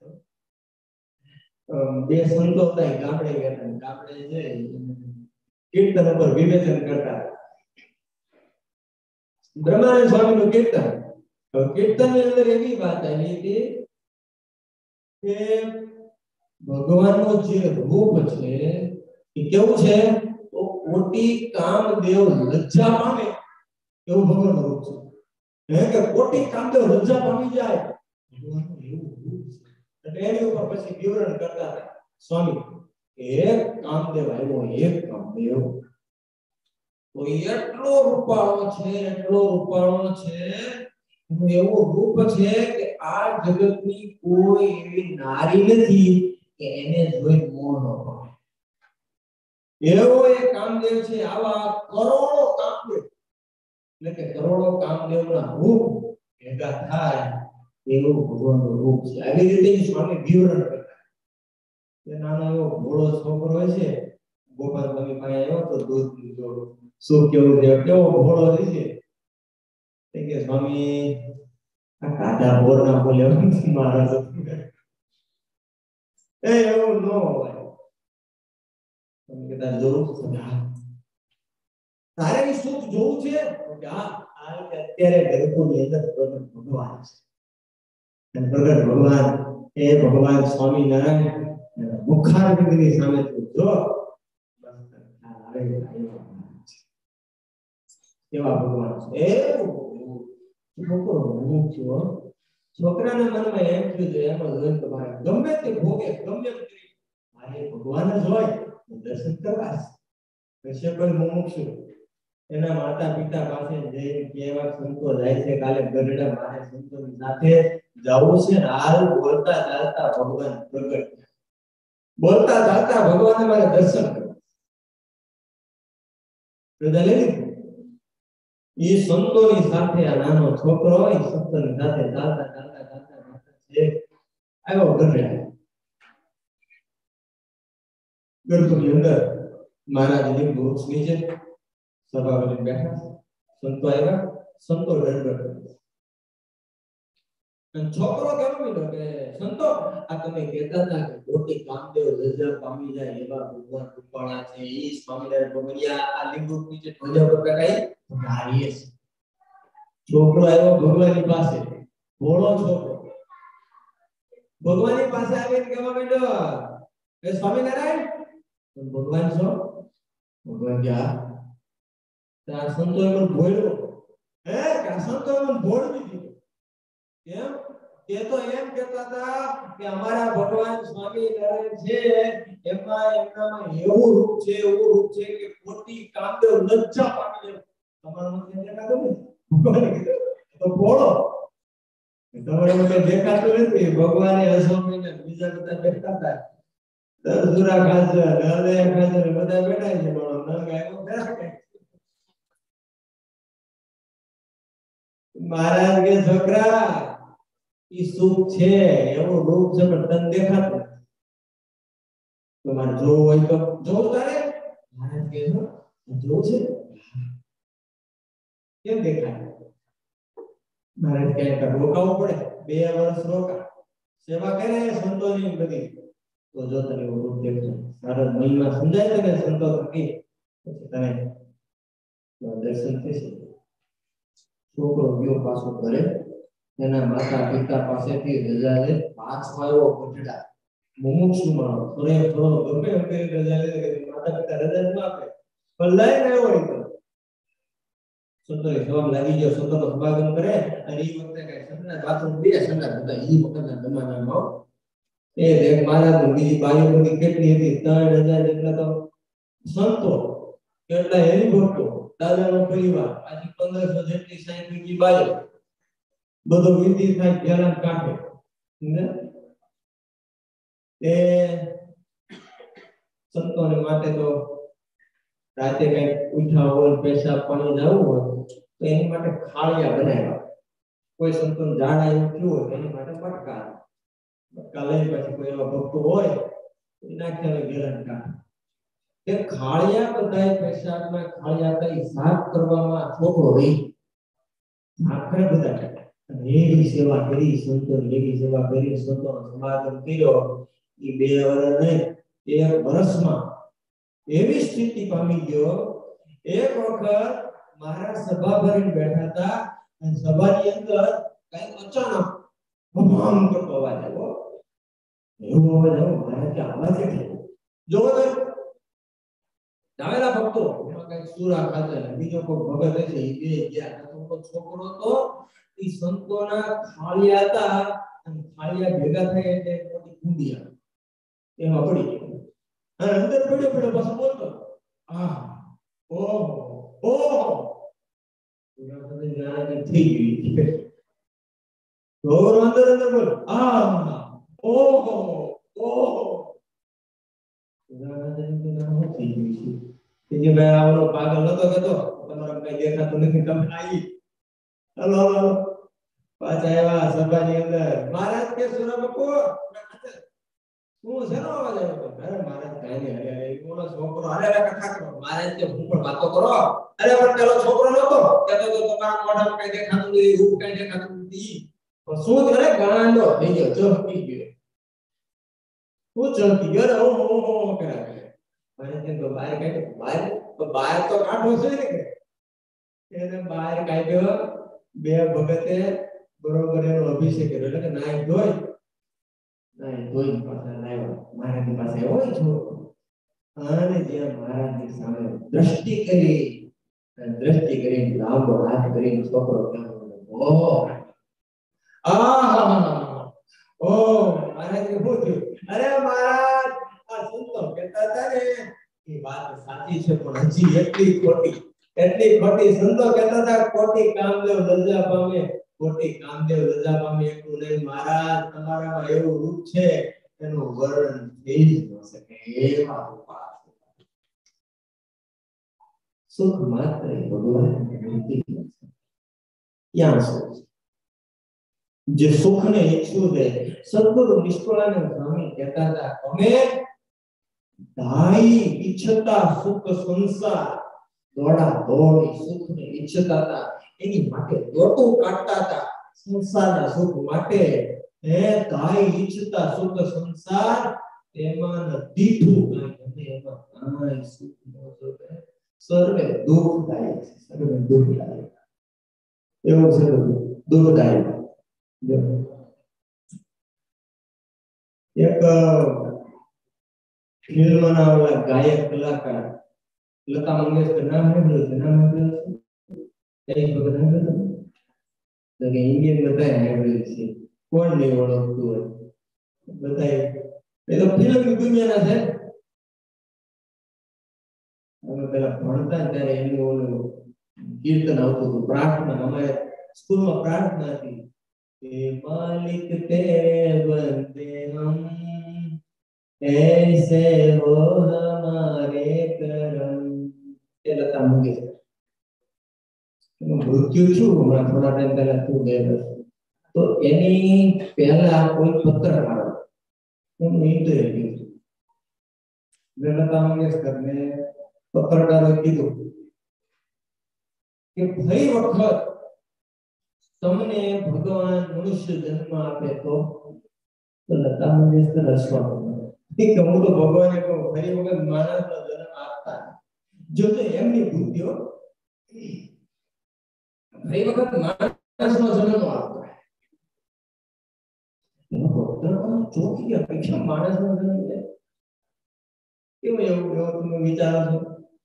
A: બે સંતો હતા ગામડે ગયા, ગામડે જઈ કીર્તન ઉપર વિવેચન કરતા. બ્રહ્માનંદ સ્વામીનું કીર્તન, તો કીર્તનની અંદર એવી વાત આવી હતી કે ભગવાનનું જે રૂપ છે એ કેવું છે, તો કોટી કામદેવ લજ્જા પામે એવું ભગવાનનું રૂપ છે. હે કે કોટી કામદેવ લજ્જા પામી જાય ભગવાનનું એવું રૂપ છે. એટલે એની ઉપર પછી વિવરણ કરતા હતા સ્વામી, એક કામદેવ આવ્યો, એક કામદેવ તો એટલો રૂપાળો છે, એટલો રૂપાળો છે, એવું રૂપ છે કે આ જગતની કોઈ એવી નારી નથી કે એને જોઈ મોહ ન પામે. એવો એક કામદેવ છે. આવા કરોડો કામદેવ, એટલે કે કરોડો કામદેવના રૂપ ભેગા થાય એવું ભગવાનનું રૂપ છે. આવી રીતે સ્વામી વિવરણ કરતા એ નાનો એવો ભોળો છોકરો હોય છે, ગોપાલ સ્વામી પાસે આવ્યો તો દૂધ લીધો, શું કેવું છે, કેવો ભોળો છે કે સ્વામી આ કાઢા બોરના બોલે મારા એ એવું ન હોય. તમે કદાચ જોવું તારે સુખ જોવું છે કે હા અત્યારે ગરકોની અંદર પ્રગટ ભગવાન છે અને પ્રગટ ભગવાન એ ભગવાન સ્વામિનારાયણ મુખારવિંદની સામે તું જો કેવા ભગવાન છે. એવું છોકરો હું છું, છોકરાના મનમાં એમ થયું છે એમ જ તમારે ગમે તે ભોગે ગમે કરી મારે ભગવાન જ હોય દર્શન કરવા છે. કોઈ મુમુક્ષુ એના માતા પિતા પાસે જઈને કેવા સંતો જાય છે કાલે ગરડા મારે સંતોની સાથે જવું છે ને હાલ બોલતા ચાલતા ભગવાન પ્રગટ બોલતા ચાલતા ભગવાનને મારે દર્શન કરવા એ સંતોની સાથે આ નાનો છોકરો હોય સંતોની સાથે ચાલતા ચાલતા ચાલતા ચાલતા આવ્યો ગરડા ગર્ભની અંદર મહારાજની વૃક્ષ નીચે સભા કરી બેઠા સંતો આવ્યા સંતો ડરડર અને છોકરો કેમ બોલ્યો કે સંતો આ તમે કહેતા હતા કે મોટી કામદેવ રજા પામી જાય એવા ભગવાન રૂપાળા છે એ સ્વામિનારાયણ ભગવડિયા આ લિંગુ નીચે ધ્વજા પર બેઠાઈ ધારીએ છે. છોકરો આવ્યો ભગવાનની પાસે ભોળો છોકરો ભગવાનની પાસે આવીને કહેવા માંડ્યો કે સ્વામિનારાયણ ભગવાન છો? ભગવાન ક્યાં ત્યાં સંતો એમ ભોળ્યો હે કે સંતો એમ ભોળવી દીધો કેમ કે તો એમ કહેતા હતા કે અમારા ભગવાન સ્વામિનારાયણ છે એમાં એમનામાં એવું રૂપ છે એવું રૂપ છે કે મોટી કામદેવ લજ્જા પામી જાય. તમારા મતે દેખાતું નથી ભગવાન કીધું તો ભોળો તમારા મતે દેખાતું નથી. ભગવાને અસોમીને બીજા બધા બેઠા હતા દરસુરા ખાજર હૃદય ખાજર બધા બેઠા છે પણ નંગ આવ્યો બેઠા મહારાજ કે છોકરા ઈ સુખ છે એવું રૂપ છે પણ તને દેખાતું તમારે જોવું હોય તો જોવું તારે મહારાજ કે જોવું છે કેમ દેખાય મહારાજ કે રોકાવું પડે બે વર્ષ રોકા સેવા કરે સંતોની બધી તો જો તને રૂપ દેખજો સારો મહિમા સમજાય તને સંતો થકી પછી તને દર્શન થશે. છોકરો ગયો પાછો ઘરે એના માતા પિતા પાસેથી રજા લે પાછો આવ્યો ગઢડા મુમુક્ષુ માણો થોડે થોડો ગમે એમ કરી રજા લે કે માતા પિતા રજા ન આપે પણ લઈ ગયો હોય તો સંતો જવાબ લાગી ગયો સંતો સભાગમ કરે અને એ વખતે કઈ સંતના બાથરૂમ બે સંતા હતા એ વખતના જમાનામાં એ દેખ મહારાજ બીજી બાઈઓ બધી કેટલી હતી ત્રણ હજાર જેટલા તો સંતો કેટલા હરિભક્તો દાદાનો પરિવાર આજે પંદરસો જેટલી સાઈઠ બીજી બાઈઓ બધો વિધિ થાય ઘેરા કાઢે એ સંતોને માટે તો રાતે કઈ ઉઠા હોય પેશાબ પાણી જવું હોય તો એની માટે ખાળિયા બનાવ્યા. કોઈ સંતોને ઝાડા એવું થયું હોય એની માટે પટકા કાલે પછી કોઈ એવા ભક્તો હોય એના ખ્યાલે ઘેરા કાઢે કે ખાળિયા બધાય પેશાબના ખાળિયા કઈ સાફ કરવામાં છોકરો રહી આખરે બધા એવી સેવા કરી સંતોની એવી સેવા કરી સંતોનો સમાગમ કર્યો એ બે વર્ષ નહીં એક વર્ષમાં એવી સ્થિતિ પામી ગયો. એક વખત મહારાજ સભા ભરીને બેઠા હતા અને સભાની અંદર કઈ અચાનક ભમ કરતો અવાજ આવ્યો એવું અવાજ આવ્યો મહારાજ કે અવાજ એટલે જોવો તો જાવેલા ભક્તો એમાં કઈ સુરા ખાતે બીજો કોઈ ભગત છે એ બે ગયા તો છોકરો તો એ સંતોના ખાળિયા હતા અને ખાળિયા ભેગા થાય એટલે મોટી કુંડી આવે એમાં પડી ગયો અને અંદર પડ્યો પડ્યો પાછો બોલતો આ ઓહો ઓહો પૂરા બધે જાણે થઈ ગઈ ગોર અંદર અંદર બોલ આ ઓહો ઓહો પૂરા બધે જાણે થઈ ગઈ છે કે ભાઈ આવલો પાગલ નતો કેતો તમારા કઈ દેખાતું નથી તમે આવી હલો હલો પાછા આવ્યા સભાની અંદર મહારાજ કે સુરા બાપુ હું શેનો અવાજ આવ્યો અરે મહારાજ કાઈ નહીં અરે એ બોલો છોકરો અરે અરે કથા કરો મહારાજ કે હું પણ વાતો કરો અરે પણ પેલો છોકરો નતો કહેતો તો તમારા મોઢામાં કઈ દેખાતું નથી રૂપ કઈ દેખાતું નથી તો શું કરે ગાંડો થઈ ગયો ચમકી ગયો હું ચમકી ગયો હું હું હું કરે મહારાજ કે બહાર કાઢો બહાર તો બહાર તો કાઢો છે ને કે એને બહાર કાઢ્યો બે ભગતે બરોબર એનો અભિષેક કર્યો એટલે કે નાય ધોઈ નાય ધોઈ પાછા લાવ્યો મહારાજની પાસે હોય છો અને જ્યાં મહારાજની સામે દ્રષ્ટિ કરી દ્રષ્ટિ કરી લાંબો હાથ કરીને છોકરો કહ્યો ઓ આહા ઓ મહારાજ કે શું થયું અરે મહારાજ આ સંતો કહેતા હતા ને એ વાત સાચી છે પણ હજી એટલી ખોટી એટલી ખોટી સંતો કહેતા હતા ખોટી કામદેવ લજ્જા પામે ખોટી કામદેવ લજ્જા પામે એટલું નહીં મહારાજ તમારામાં એવું રૂપ છે એનું વર્ણન થઈ જ ન શકે એવા રૂપા સુખ માત્ર ભગવાનની મૂર્તિ છે ક્યાં સુખ જે સુખને ઈચ્છું છે સદગુરુ નિષ્કળાનંદ સ્વામી કહેતા હતા અમે ધાઈ ઈચ્છતા સુખ સંસાર દોડા દોડી સુખને ઈચ્છતા હતા એની માટે દોટું કાઢતા હતા સંસારના સુખ માટે હે ધાઈ ઈચ્છતા સુખ સંસાર તેમાં દીઠું કાંઈ નથી એમાં કાંઈ સુખ ન જોવે સર્વે દુઃખદાયક છે સર્વે દુઃખદાયક એવું છે દુઃખદાયક એક ફિલ્મના ઓલા ગાયક કલાકાર લતા મંગેશકર નામ સાંભળ્યું છે નામ સાંભળ્યું છે કઈ વખત સાંભળ્યું તો કે ઇન્ડિયન બધાય સાંભળ્યું છે કોણ નહીં ઓળખતું હોય બધાય એ તો ફિલ્મની દુનિયાના છે અમે પેલા ભણતા ત્યારે એનું ઓલું કીર્તન આવતું હતું પ્રાર્થના અમારે સ્કૂલમાં પ્રાર્થના હતી કે માલિક તેરે બંદે હમ ऐसे हो हमारे करम એ લતા મંગેશકર એનું મૃત્યુ છું હમણાં થોડા ટાઈમ પહેલા થયું બે વર્ષ તો એની પહેલા કોઈ પત્રકાર એનું ઇન્ટરવ્યુ લતા મંગેશકરને પત્રકારોએ કીધું કે ફરી વખત તમને ભગવાન મનુષ્ય જન્મ આપે તો લતા મંગેશકર હસવા કે હું તો ભગવાને કહું ફરી વખત માણસનો જન્મ આપતા જો તો એમની બુદ્ધિઓ ફરી વખત માણસનો જન્મ આપતા ડોક્ટર પણ ચોકી ગયા કે માણસનો જન્મ લે કેવું એવું એવું તમે વિચારો છો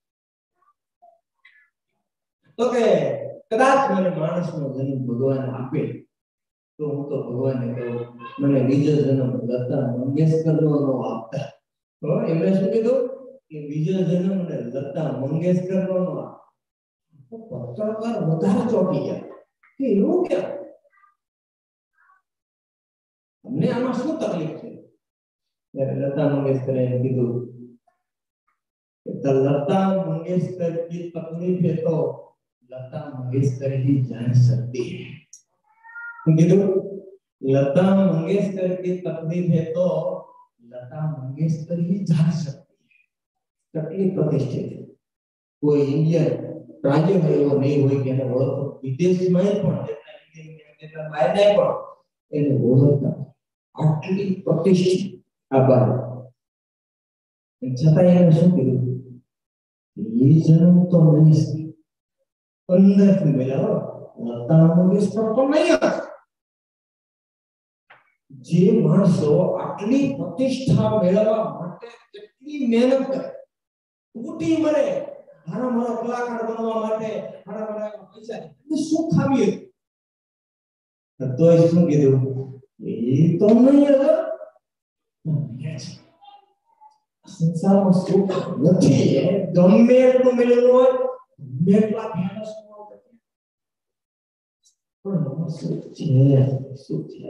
A: તો કે કદાચ મને માણસનો જન્મ ભગવાન આપે તો હું તો ભગવાનને કહું મને બીજો જન્મ લતા મંગેશકરનો ન આપતા તો એમણે શું કીધું કે બીજો જન્મ મને લતા મંગેશકરનો ન આપતા પત્રકાર વધારે ચોંકી ગયા કે એવું કેમ અમને આમાં શું તકલીફ છે ત્યારે લતા મંગેશકરે કીધું કે લતા મંગेशकर की तकलीफ है तो लता मंगेशकर ही जान सकती है कीधु लता मंगेशकर की तकलीफ है तो लता मंगेशकर ही जान सकती है तकलीफ प्रतिष्ठित है कोई इंडियन राज्य में वो नहीं હોય કે એને ઓળખો વિદેશમાં પણ જેટલા ઇન્ડિયન જેટલા બહાર જાય પણ એને ઓળખતા આટલી પ્રતિષ્ઠિત આભાર છતાં એને શું કીધું ये जन्म तो नहीं अंदर से मिला लता मंगेशकर तो नहीं है જે માણસો આટલી પ્રતિષ્ઠા મેળવવા માટે કેટલી મહેનત કરે ઉઠી મરે હારા મારા કલાકાર બનવા માટે હારા મારા પૈસા એ શું ખાવી તો એ શું કીધું એ તો નહીં હતા સંસારમાં સુખ નથી ગમે એટલું મેળવેલું હોય ગમે એટલા ફેમસ હોય પણ સુખ છે સુખ છે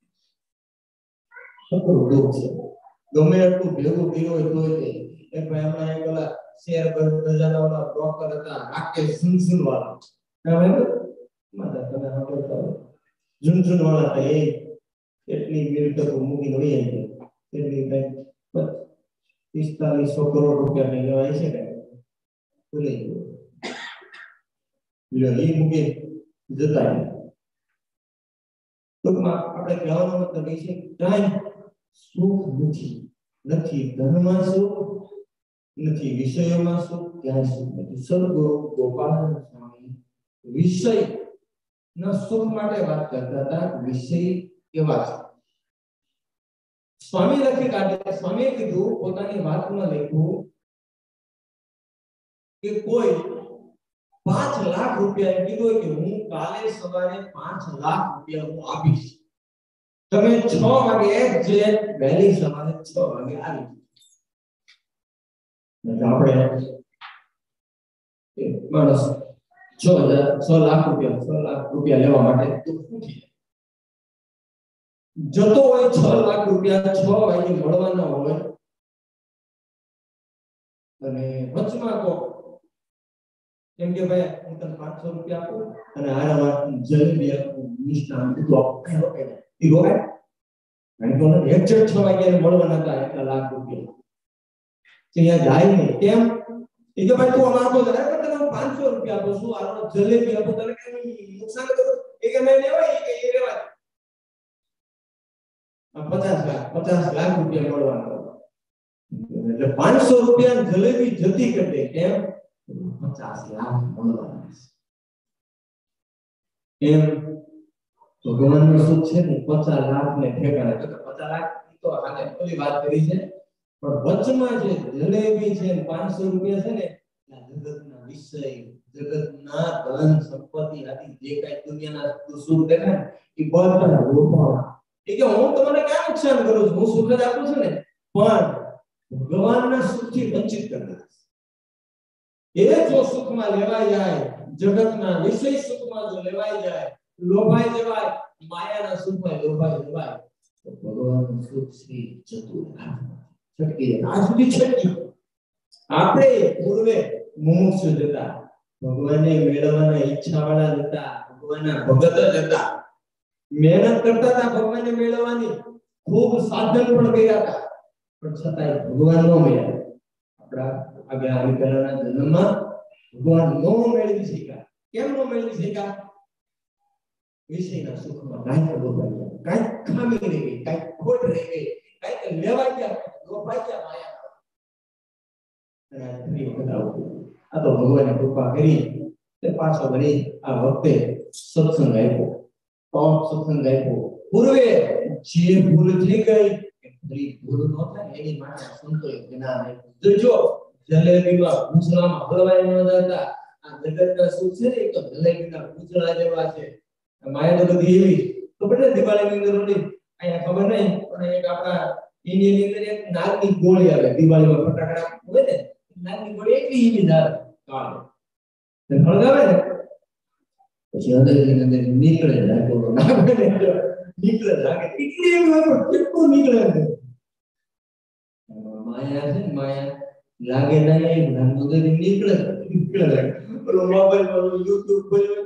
A: સકળ દુઃખ છે ગમે એટલું ભેગું કર્યું હોય તોય તે એક ભાઈ હમણાં એક ઓલા શેર બજારના ઓલા બ્રોકર હતા રાકેશ સુનસુન વાળા તમે માતા તમે સાંભળતા હોય ઝુનઝુન વાળા હતા એ એટલી મિલકતો મૂકીને વહી આવી એટલી કઈ પિસ્તાલીસો કરોડ રૂપિયા ની લેવાય છે કે ભૂલી ગયો એ મૂકી જતા ટૂંકમાં આપણે કહેવાનો મતલબ એ છે કાંઈ સુખ નથી નથી ધનમાં સુખ નથી વિષયોમાં સુખ ક્યાંય સુખ નથી સદગુરુ ગોપાલ સ્વામી વિષય ના સુખ માટે વાત કરતા હતા વિષય કેવા છે સ્વામી લખી કાઢે સ્વામીએ કીધું પોતાની વાતમાં લખ્યું કે કોઈ પાંચ લાખ રૂપિયા કીધું કે હું કાલે સવારે પાંચ લાખ રૂપિયા હું આપીશ તમે છ વાગે જે વહેલી સવારે છ વાગે આવી આપણે માણસ છ હજાર છ લાખ રૂપિયા છ લાખ રૂપિયા લેવા માટે જતો હોય છ લાખ રૂપિયા છ વાગે મળવાના હોય અને વચમાં કો એમ કે ભાઈ હું તને પાંચસો રૂપિયા આપું અને આરા જલેબી આપું મિષ્ટાન બધું આપું રોકે એ રોકે અને કોને એક્ઝેક્ટ છ વાગે મળવાના હતા એટલા લાખ રૂપિયા ત્યાં જાય ને કેમ એ કે ભાઈ તું અમારો તો જરા તને પાંચસો રૂપિયા આપું છું આરો જલેબી આપું તને કઈ નુકસાન કરું એ કે મેં લેવાય એ કે એ લેવાય પચાસ લાખ પચાસ લાખ રૂપિયા મળવાના એટલે પાંચસો રૂપિયા જલેબી જતી કરે કેમ પચાસ લાખ મળવાના એમ ભગવાનનું સુખ છે ને પચાસ લાખ ને ઠેકાણે તો પચાસ લાખ તો આને ઓલી વાત કરી છે પણ વચમાં જે જલેબી છે પાંચસો રૂપિયા છે ને આ જગતના વિષય જગતના ધન સંપત્તિ આદિ જે કાઈ દુનિયાના સુખ દેખાય એ બધા રોપાવા એ કે હું તમને ક્યાં નુકસાન કરું છું હું સુખ જ આપું છું ને પણ ભગવાનના સુખથી વંચિત કરતા એ જો સુખમાં લેવાઈ જાય જગતના વિષય સુખમાં જો લેવાઈ જાય લોભાઈ જવાય માયાના સુખમાં લોભાઈ જવાય તો ભગવાનનું સુખ શ્રી જતું છટકી આ સુધી છટકી આપણે પૂર્વે મુમુક્ષુ જતા ભગવાનને મેળવવાના ઈચ્છા વાળા જતા ભગવાનના ભગત જતા મહેનત કરતા હતા ભગવાનને મેળવવાની ખૂબ સાધન પણ કર્યા હતા પણ છતાંય ભગવાન નો મળ્યા આપણા આગળ આવી પહેલાના જન્મમાં ભગવાન નો મેળવી શક્યા કેમ નો મેળવી શક્યા વિષયના સુખમાં કાંઈક લોભાઈ કાંઈક ખામી રહી ગઈ કાંઈક ખોટ રહી ગઈ કાંઈક લેવાઈ ગયા લોભાઈ ગયા માયા અને આ ફરી વખત આવું આ તો ભગવાને કૃપા કરી તે પાછો વળી આ વખતે સત્સંગ આપ્યો તો સત્સંગ આપ્યો પૂર્વે જે ભૂલ થઈ ગઈ એ ફરી ભૂલ ન થાય એની માટે સંતોએ જ્ઞાન આપ્યું જો જલેબીમાં પૂંછડામાં હલવાઈ ન જતા આ જગતના સુખ છે ને તો જલેબીના પૂંછડા જેવા છે માયા તો બધી એવી તો બેટા દિવાળીની અંદર ઓલી અહીંયા ખબર નહીં પણ એક આપણા ઇન્ડિયાની અંદર એક નાગની ગોળી આવે દિવાળીમાં ફટાકડા હોય ને નાગની ગોળી એટલી ઈવી ધાર કાળો તે ફળગાવે ને પછી અંદરની અંદર નીકળે લાગો નાગને નીકળે લાગે એટલી એવી હોય કેટલું નીકળે માયા છે ને માયા લાગે ના એ અંદર નીકળે નીકળે લાગે ઓલો મોબાઈલ પર YouTube ખોલ્યો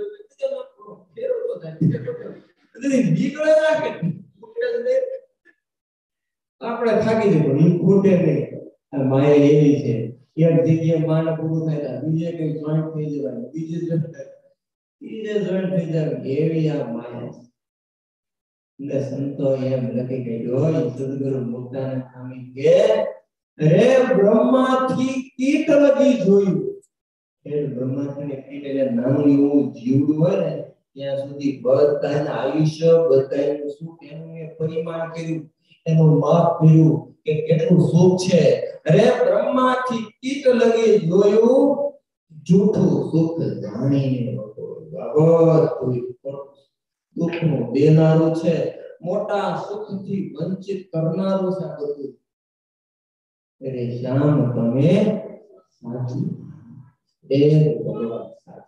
A: નીકળે રાખે આપણે થાકી જઈએ ખોટે નહીં માયા એવી છે એક જગ્યાએ માને પૂરું થાય બીજે કઈ જોઈન્ટ થઈ જવાય બીજે જોઈન્ટ બીજે જોઈન્ટ થઈ જાય એવી આ માયા એટલે સંતો એમ લખી ગયો સદગુરુ મુક્તાનંદ સ્વામી કે રે બ્રહ્માથી કીટ લગી જોયું એ બ્રહ્માથી કીટ એટલે નાનું એવું જીવડું હોય ને ત્યાં સુધી બધાના આયુષ્ય બધાનું સુખ એનું મેં પરિમાણ કર્યું એનું માપ કર્યું કે કેટલું સુખ છે અરે બ્રહ્માથી કીટ લગી જોયું જૂઠું સુખ જાણીને દુઃખનું દેનારું છે મોટા સુખથી વંચિત કરનારું છે બધું અરે શ્યામ તમે સાચું એ ભગવાન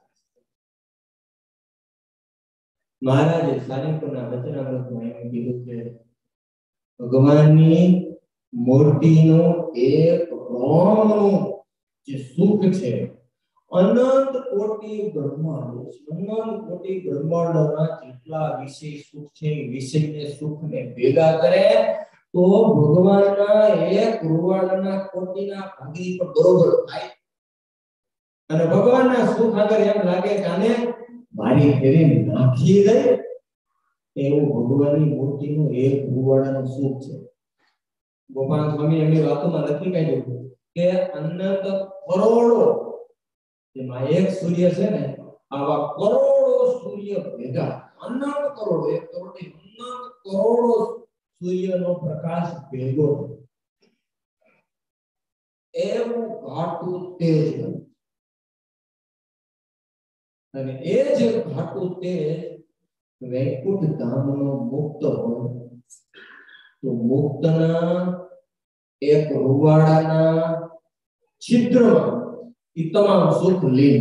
A: મહારાજે સારીપુરના વચનામૃતમાં એમ કીધું કે ભગવાનની મૂર્તિનો એક રોમનું જે સુખ છે અનંત કોટી બ્રહ્માંડો અનંત કોટી બ્રહ્માંડોના જેટલા વિષય સુખ છે વિષયને સુખને ભેગા કરે તો ભગવાનના એક રૂવાડાના કોટીના ભાગી પર બરોબર થાય અને ભગવાનના સુખ આગળ એમ લાગે કે આને મારી ફેરી નાખી દે એવું ભગવાનની મૂર્તિનું એક રૂવાડાનું સુખ છે. ગોપાલ સ્વામી એમની વાતોમાં લખી કાઢ્યું કે અનંત કરોડો જેમાં એક સૂર્ય છે ને આવા કરોડો સૂર્ય ભેગા અનંત કરોડો એક કરોડ અનંત કરોડો સૂર્યનો પ્રકાશ ભેગો એવું ઘાટું તેજ અને એ જે ઘાટું તેજ વૈકુંઠ ધામનો મુક્ત હોય તો મુક્તના એક રૂવાડાના છિદ્રમાં ઈ તમામ સુખ લીન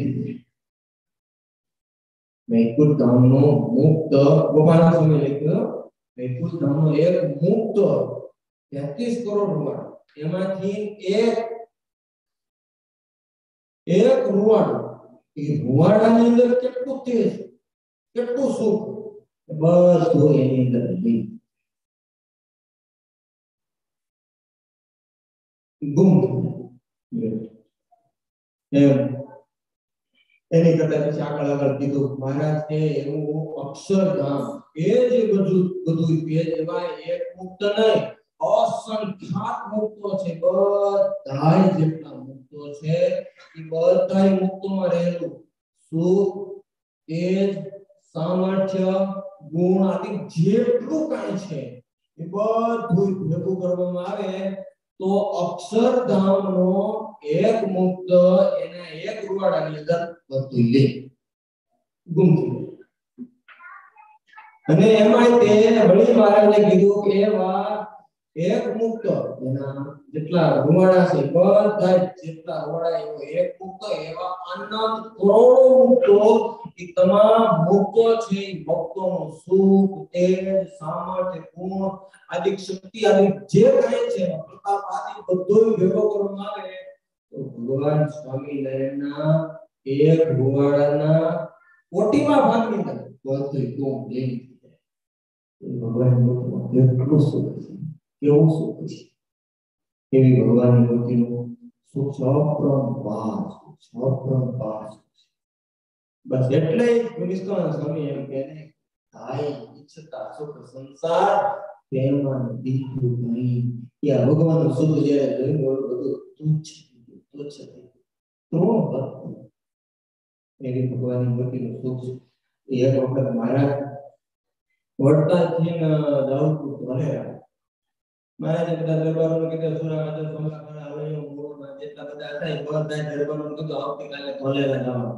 A: વૈકુંઠ ધામનો મુક્ત ગોપાલ સ્વામી લખ્યું વૈકુંઠ ધામનો એક મુક્ત તેત્રીસ કરોડ રૂવાડા એમાંથી એક એક રૂવાડો એ રૂવાડાની અંદર કેટલું તેજ કેટલું સુખ બધું એની અંદર લીન ગુમ એમ એની કરતા પછી આગળ આગળ કીધું મહારાજ કે એવું અક્ષરધામ એ જે બધું બધું એ એવા એક મુક્ત નહીં અસંખ્યાત મુક્તો છે બધાય જેટલા મુક્તો છે એ બધાય મુક્તોમાં રહેલું સુખ તેજ સામર્થ્ય ગુણ આદિ જેટલું કાંઈ છે એ બધું ભેગું કરવામાં આવે તો અક્ષરધામનો એક મુક્ત એના એક રૂવાડાની અંદર બધું લે ગુમ અને એમાં તે વળી મહારાજે કીધું કે એવા એક મુક્ત એના જેટલા રૂવાડા છે બધા જેટલા રૂવાડા એવો એક મુક્ત એવા અનંત કરોડો મુક્તો એ તમામ મુક્તો છે ભક્તોનું સુખ તેજ સામર્થ્ય ગુણ આદિ શક્તિ આદિ જે કહે છે પ્રતાપ આદિ બધું ભેગો કરવામાં આવે તો ભગવાન સ્વામિનારાયણના એક રૂવાડાના કોટીમાં ભાગની અંદર બધું કોમ લઈ ભગવાન એટલું સુખ છે કેવું સુખ છે એવી ભગવાનની મૂર્તિનું સુખ સપ્રમાણ સપ્રમાણ બસ એટલે ગુરુસ્વામી સ્વામી એમ કહે છે કાય ઈચ્છતા સુખ સંસાર તેમાં દીકરું નહીં કે ભગવાનનું સુખ જ્યારે જોયું બધું તુચ્છ તુચ્છ તો એવી ભગવાનની મૂર્તિનું સુખ એ એક વખત મહારાજ વડતાલ થી દાઉદપુર ભલેરા મહારાજે બધા દરબારોને કીધું સુરાવાદર સોમનાથના હરિયો મોરમાં જેટલા બધા હતા એ બધા દરબારોને કીધું આવતીકાલે ભલેરા જવાનું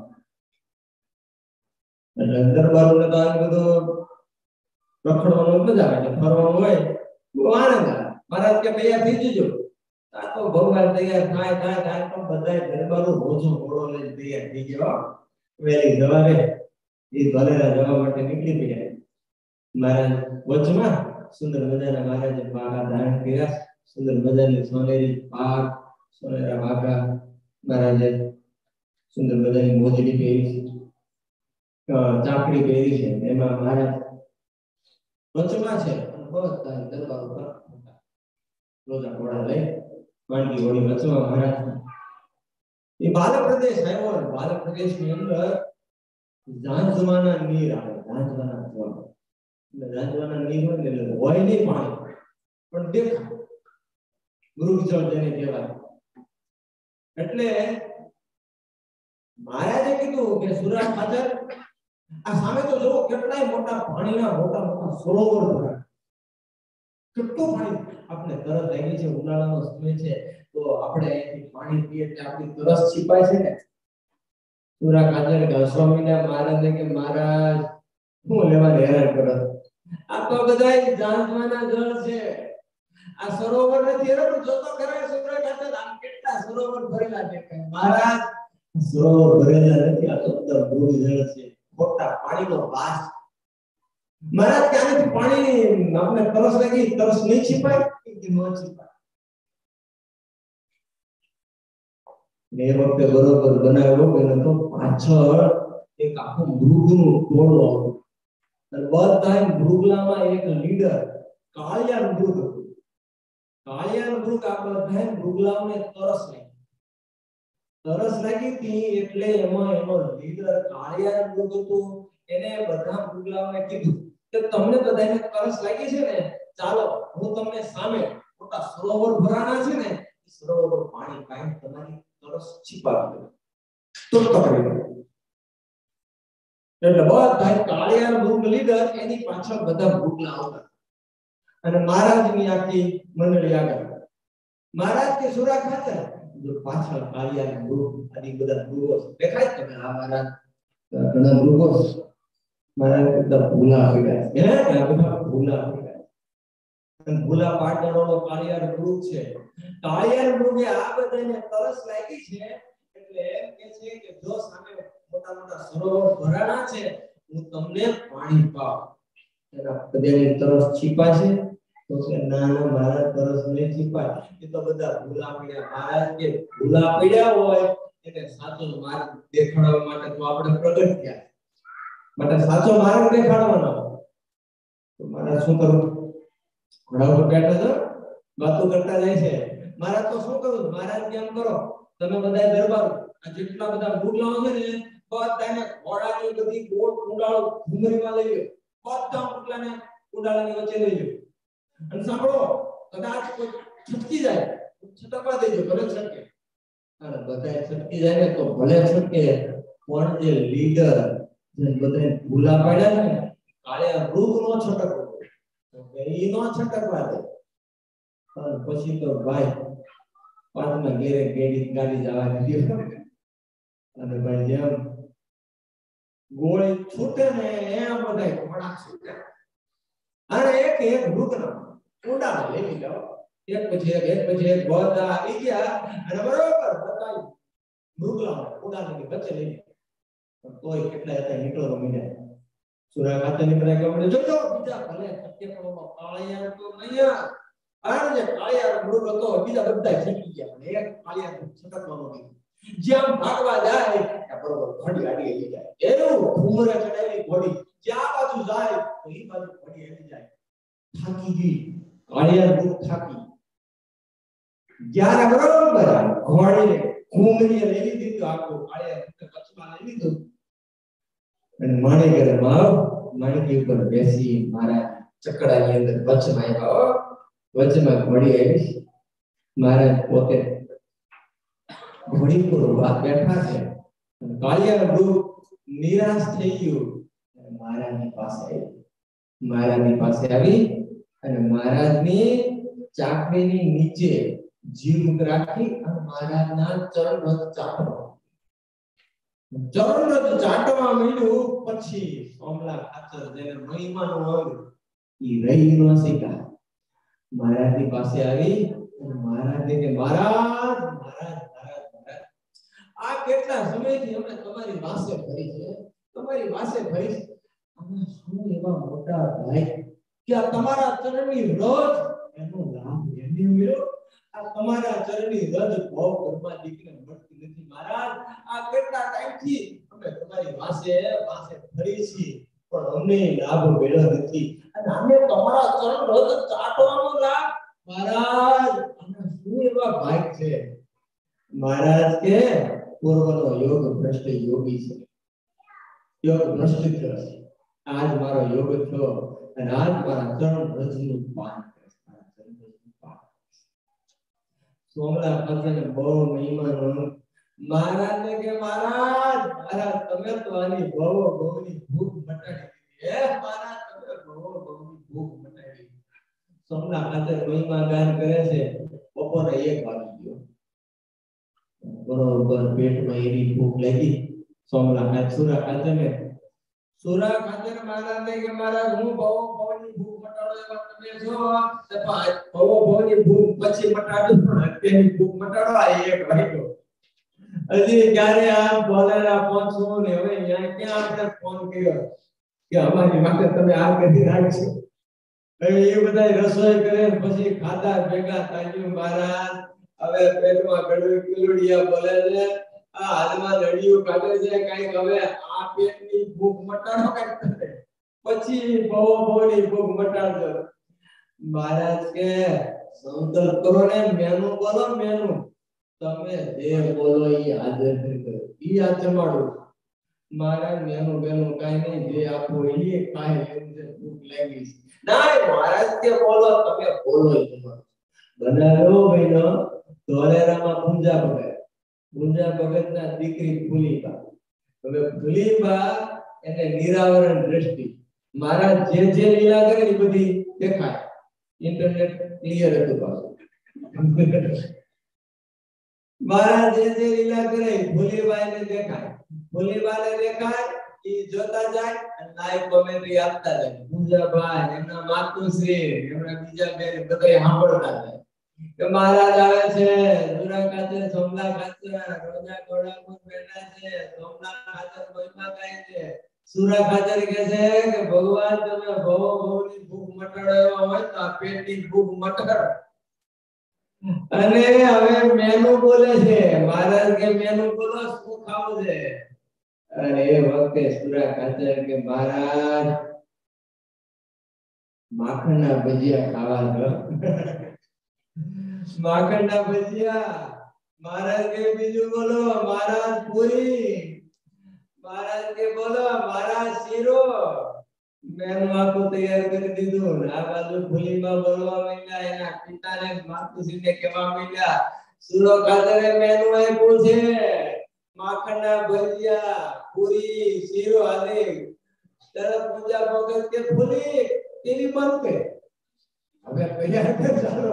A: એટલે દરબારોને તો આ બધું રખડવાનું મજા આવે ફરવાનું હોય બહુ આનંદ આવે મહારાજ કે તૈયાર થઈ જજો આ તો ભગવાન તૈયાર થાય થાય થાય પણ બધા દરબારો રોજો ઘોડો લઈને તૈયાર થઈ ગયો વેલી જવારે એ ભલેરા જવા માટે નીકળી પડ્યા મહારાજ વચમાં સુંદર મજાના મહારાજે બાગા ધારણ કર્યા સુંદર મજાની સોનેરી પાક સોનેરા બાગા મહારાજે સુંદર મજાની મોજડી પહેરી ચાકડી પહેરી છે એમાં મહારાજ વચમાં છે બધા દરબારો પર રોજા ઘોડા લઈ માંડી વળી વચમાં મહારાજ એ બાલક પ્રદેશ આવ્યો બાલક પ્રદેશની અંદર ઝાંઝવાના નીર આવે ઝાંઝવાના જળ રાજવાના નીર હોય એટલે હોય નહીં પાણી પણ દેખાય મૃગજળ જેને કહેવાય એટલે મહારાજે કીધું કે સુરા ખાચર આ સામે તો જો કેટલાય મોટા પાણીના મોટા મોટા સરોવર ભરાય કેટલું પાણી આપણે તરસ લાગી છે ઉનાળાનો સમય છે તો આપણે અહીંથી પાણી પીએ એટલે આપણી તરસ છીપાય છે ને સુરા ખાચર કે સ્વામીના મહારાજે કે મહારાજ શું લેવા હેરાન કરો આ તો બધાય જાનમાના જળ છે આ સરોવર નથી એનું જોતો કરે સુરા ખાચર આમ કેટલા સરોવર ભરેલા દેખાય મહારાજ સરોવર ભરેલા નથી આ તો મૃગ જળ છે મોટા પાણીનો વાસ મહારાજ ક્યાંથી પાણી આપણે તરસ લાગી તરસ નહીં છીપાય કે ન છીપાય એ વખતે બરોબર બનાવ્યો કે તો પાછળ એક આખું મૃગનું ટોળું આવતું અને બધા મૃગલામાં એક લીડર કાળિયા મૃગ કાળિયા મૃગ આ બધા મૃગલાઓને તરસ લાગી તરસ લાગી હતી એટલે એમાં એનો લીડર કાળિયા મૃગ હતો એને બધા મૃગલાઓને કીધું કે તમને બધાને તરસ લાગી છે ને ચાલો હું તમને સામે મોટા સરોવર ભરાણા છે ને એ સરોવર પાણી પાઈ તમારી તરસ છીપાવી દઉં તો પકડી લો એટલે બધા કાળિયા મૃગ લીડર એની પાછળ બધા મૃગલા આવતા અને મહારાજની આખી મંડળી આગળ મહારાજ કે સુરા ખાતર જો પાછળ કાળિયા મૃગ આદિ બધા મૃગો દેખાય તમે આ મહારાજ ઘણા મૃગો મહારાજ બધા ભૂલા પડ્યા હે આ બધા ભૂલા પડ્યા અને ભૂલા પાડવાનો કાળિયા મૃગ છે કાળિયા મૃગે આ બધાને તરસ લાગી છે એટલે એમ કે છે કે જો સામે મોટા મોટા સરોવર ભરાણા છે હું તમને પાણી પાવ એના બધાની તરસ છીપાશે તો કે ના ના મહારાજ તરસ નહીં છીપાય એ તો બધા ભૂલા પડ્યા મહારાજ કે ભૂલા પડ્યા હોય એને સાચો માર્ગ દેખાડવા માટે તો આપણે પ્રગટ થયા માટે સાચો માર્ગ દેખાડવાનો તો મહારાજ શું કરું ઘોડા ઉપર બેઠા છો વાતો કરતા જાય છે મહારાજ તો શું કરું મહારાજ કેમ કરો તમે બધા દરબાર આ જેટલા બધા મૃગલાઓ છે ને બધાને ઘોડાની બધી ગોળ કુંડાળો ઘુમરીમાં લઈ લો બધા મૃગલાને કુંડાળાની વચ્ચે લઈ લો અને સાંભળો કદાચ કોઈ છટકી જાય છટકવા દેજો ભલે છટકે અને બધાય છટકી જાય ને તો ભલે છટકે પણ જે લીડર જે બધાને ભૂલા પાડ્યા ને કાળે મૃગ નો છટકવો તો એ નો છટકવા દે અને પછી તો ભાઈ પાછમાં ઘેરે ગેડી ગાડી જવા દીધી અને ભાઈ જેમ ગોળી છૂટે ને એમ બધા ઘોડા છૂટે અને એક એક મૃગના કુંડા લઈ લીધા એક પછી એક એક પછી એક બધા આવી ગયા અને બરોબર બધા મૃગલા કુંડાની વચ્ચે લઈ ગયા તોય કેટલા હતા નીકળવા મીડ્યા સુરા ખાતે નીકળ્યા કે આપણે જોજો બીજા ભલે સત્ય પ્રમાણમાં કાળિયા તો નહીં આ જે કાળિયા મૃગ હતો બીજા બધા છટકી ગયા અને એક કાળિયા છટકવાનો નહીં જેમ ભાગવા જાય ત્યાં બરોબર ઘોડી આડી આવી જાય એવું ઘુમરે ચડાવી ઘોડી જ્યાં બાજુ જાય તો એ બાજુ ઘોડી આવી જાય થાકી ગઈ કાળિયા મૃગ થાકી જ્યારે બરોબર ઘોડીને ઘુમરીએ લઈ લીધી તો આખો કાળિયા મૃગ કચ્છમાં લઈ લીધું અને માણેકે માવ માણેકી ઉપર બેસી મારા ચકડાની અંદર વચમાં આવ્યા વચમાં ઘોડી આવી મહારાજ પોતે ઘોડી પર ઉભા બેઠા છે કાળિયા મૃગ નિરાશ થઈ ગયું અને મહારાજની પાસે આવ્યું મહારાજની પાસે આવી અને મહારાજની ચાકડીની નીચે જીભ રાખી અને મહારાજના ચરણ રથ ચાટવા ચરણ રથ ચાટવા માંડ્યું પછી સોમલા ખાચર જેને મહિમાનો અંગ ઈ રહી નો શીખા મહારાજની પાસે આવી અને મહારાજને કે મહારાજ મહારાજ મહારાજ આ કેટલા સમયથી અમે તમારી પાસે ફરી છે તમારી પાસે ફરી છે અમે શું એવા મોટા ભાઈ કે આ તમારા ચરણની રજ એનો લાભ એને મળ્યો આ તમારા ચરણની રજ બહુ ઘરમાં દીકરીને મળતી નથી મહારાજ આ કેટલા ટાઈમથી અમે તમારી પાસે પાસે ફરી છીએ પણ અમને લાભ મળ્યો નથી અને અમે તમારા ચરણ રજ ચાટવાનો લાભ મહારાજ અમે શું એવા ભાઈ છે મહારાજ કે પૂર્વનો યોગ ભ્રષ્ટ યોગી છે યોગ ભ્રષ્ટ થયો છે આજ મારો યોગ થયો અને આજ મારા ચરણ રજનું પાન કરે મારા ચરણ રજનું પાન સોમલા ખાતેને બહુ મહિમાનો મહારાજને કે મહારાજ મહારાજ તમે તો આની બહુ બહુની ભૂખ મટાડી દીધી હે મહારાજ તમે બહુ બહુની ભૂખ મટાડી સોમલા ખાતે મહિમા ગાન કરે છે બપોરે એક વાગી ગયો બરોબર પેટમાં એની ભૂખ લાગી સોમલા ખાતે સુરા ખાતે ને સુરા ખાતે મહારાજને કે મહારાજ હું બહુ બહુની ભૂખ મટાડો એવા તમે છો તે બહુ બહુની ભૂખ પછી મટાડું પણ અત્યારની ભૂખ મટાડો આ એક વાગ્યો હજી ક્યારે આ બોલેલા પહોંચવું ને હવે અહીંયા ક્યાં આપણે ફોન કર્યો કે અમારી માટે તમે આ કરી રાખજો હવે એ બધા રસોઈ કરે પછી ખાધા ભેગા તાજ્યું મહારાજ હવે પેટમાં કડવી કિલોડિયા બોલે છે આ હાલમાં રડિયું કાઢે છે કઈક હવે આ પેટની ભૂખ મટાડો કઈક કરે પછી બહુ બહુની ભૂખ મટાડજો મહારાજ કે સંકલ્પ કરો ને મેનુ બોલો મેનુ તમે જે બોલો ઈ હાજર કરો ઈ આ જમાડું મહારાજ મેનુ મેનુ કાઈ નહીં જે આપો ઈ કાઈ એવું છે ભૂખ લાગી ના મહારાજ કે બોલો તમે બોલો ઈ જમાડું બનાવ્યો ભાઈનો ધોલેરામાં પૂંજા ભગત પૂંજા ભગતના દીકરી ફૂલીબા હવે ફૂલીબા એને નિરાવરણ દ્રષ્ટિ મહારાજ જે જે લીલા કરે એ બધી દેખાય ઇન્ટરનેટ ક્લિયર હતું પાછું મહારાજ જે જે લીલા કરે ફૂલીબાઈને દેખાય ફૂલીબાને દેખાય ઈ જોતા જાય અને લાઈવ કોમેન્ટરી આપતા જાય પૂંજાભાઈ એમના માતુશ્રી એમના બીજા બે બધા સાંભળતા જાય કે મહારાજ આવે છે દુરા ખાતે સોમલા ખાતે રોજા કોડાપુર બેઠા છે સોમલા ખાતે મહિમા ગાય છે સુરા ખાતર કહે છે કે ભગવાન તમે ભવ ભવની ભૂખ મટાડો હોય તો આ પેટની ભૂખ મટાડો અને હવે મેનુ બોલે છે મહારાજ કે મેનુ બોલો શું ખાવું છે અને એ વખતે સુરા ખાતર કે મહારાજ માખણના ભજીયા ખાવા દો માખણના ભજીયા મહારાજ કે બીજું બોલો મહારાજ પૂરી મહારાજ કે બોલો મહારાજ શીરો મેનુ આખું તૈયાર કરી દીધું આ બાજુ ફૂલીમાં બોલવા માંડ્યા એના પિતાને માતુશ્રીને કહેવા માંડ્યા સુરો ખાતરે મેનુ આપ્યું છે માખણના ભજીયા પૂરી શીરો આલે તરત પૂજા ભગત કે ફૂલી તેની બંધ કે હવે તૈયાર કર ચાલો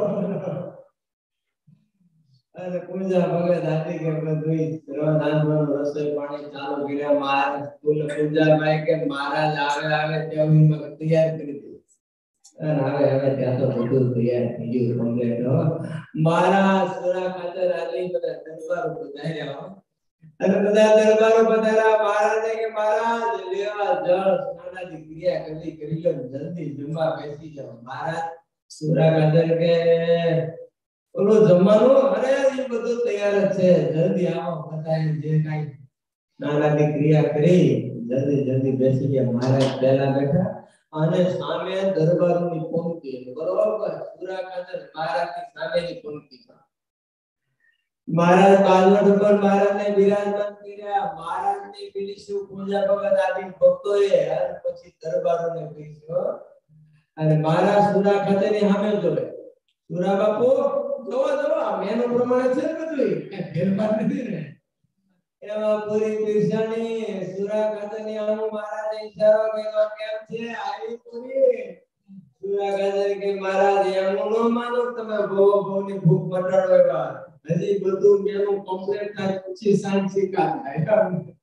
A: અને પૂજા ભગત આદિ કે બધું સર્વનામનું રસોઈ પાણી ચાલુ કર્યા મહારાજ સ્કૂલ પૂજાભાઈ કે મહારાજ આવે આવે ત્યાં હું તૈયાર કરી દઉં અને હવે હવે ત્યાં તો બધું તૈયાર થઈ ગયું કમ્પ્લીટ હો મહારાજ સુરા ખાતર આલી બધા દરબાર પધાર્યા અને બધા દરબારો પધાર્યા મહારાજે કે મહારાજ લેવા જળ સ્નાનાની ક્રિયા કરી કરી લો જલ્દી જમવા બેસી જાઓ મહારાજ સુરા ખાતર કે ઓલો જમવાનું અરે એ બધું તૈયાર જ છે જલ્દી આવો બધાએ જે કાઈ નાનાની ક્રિયા કરી જલ્દી જલ્દી બેસી ગયા મહારાજ પહેલા બેઠા અને સામે દરબારોની પંક્તિ બરોબર સુરા ખાતર મહારાજની સામેની પંક્તિ મહારાજ બાજવટ ઉપર મહારાજને બિરાજમાન કર્યા મહારાજની પેલી શું પૂજા ભગત આદિ ભક્તોએ અને પછી દરબારોને કીધું અને મહારાજ સુરા ખાતરની સામે જોવે સુરા બાપુ જોવો જોવો આ મેનુ પ્રમાણે છે બધું કે ફેરફાર નથી ને એમાં પૂરી પીરસાની સુરા ખાતરની આમુ મહારાજે ઈશારો કર્યો કેમ છે આવી પૂરી સુરા ખાતર કે મહારાજ એમ નો માનો તમે ભવો ભવની ભૂખ મટાડો એવા હજી બધું મેનુ કમ્પ્લીટ થાય પછી સાંજિકા થાય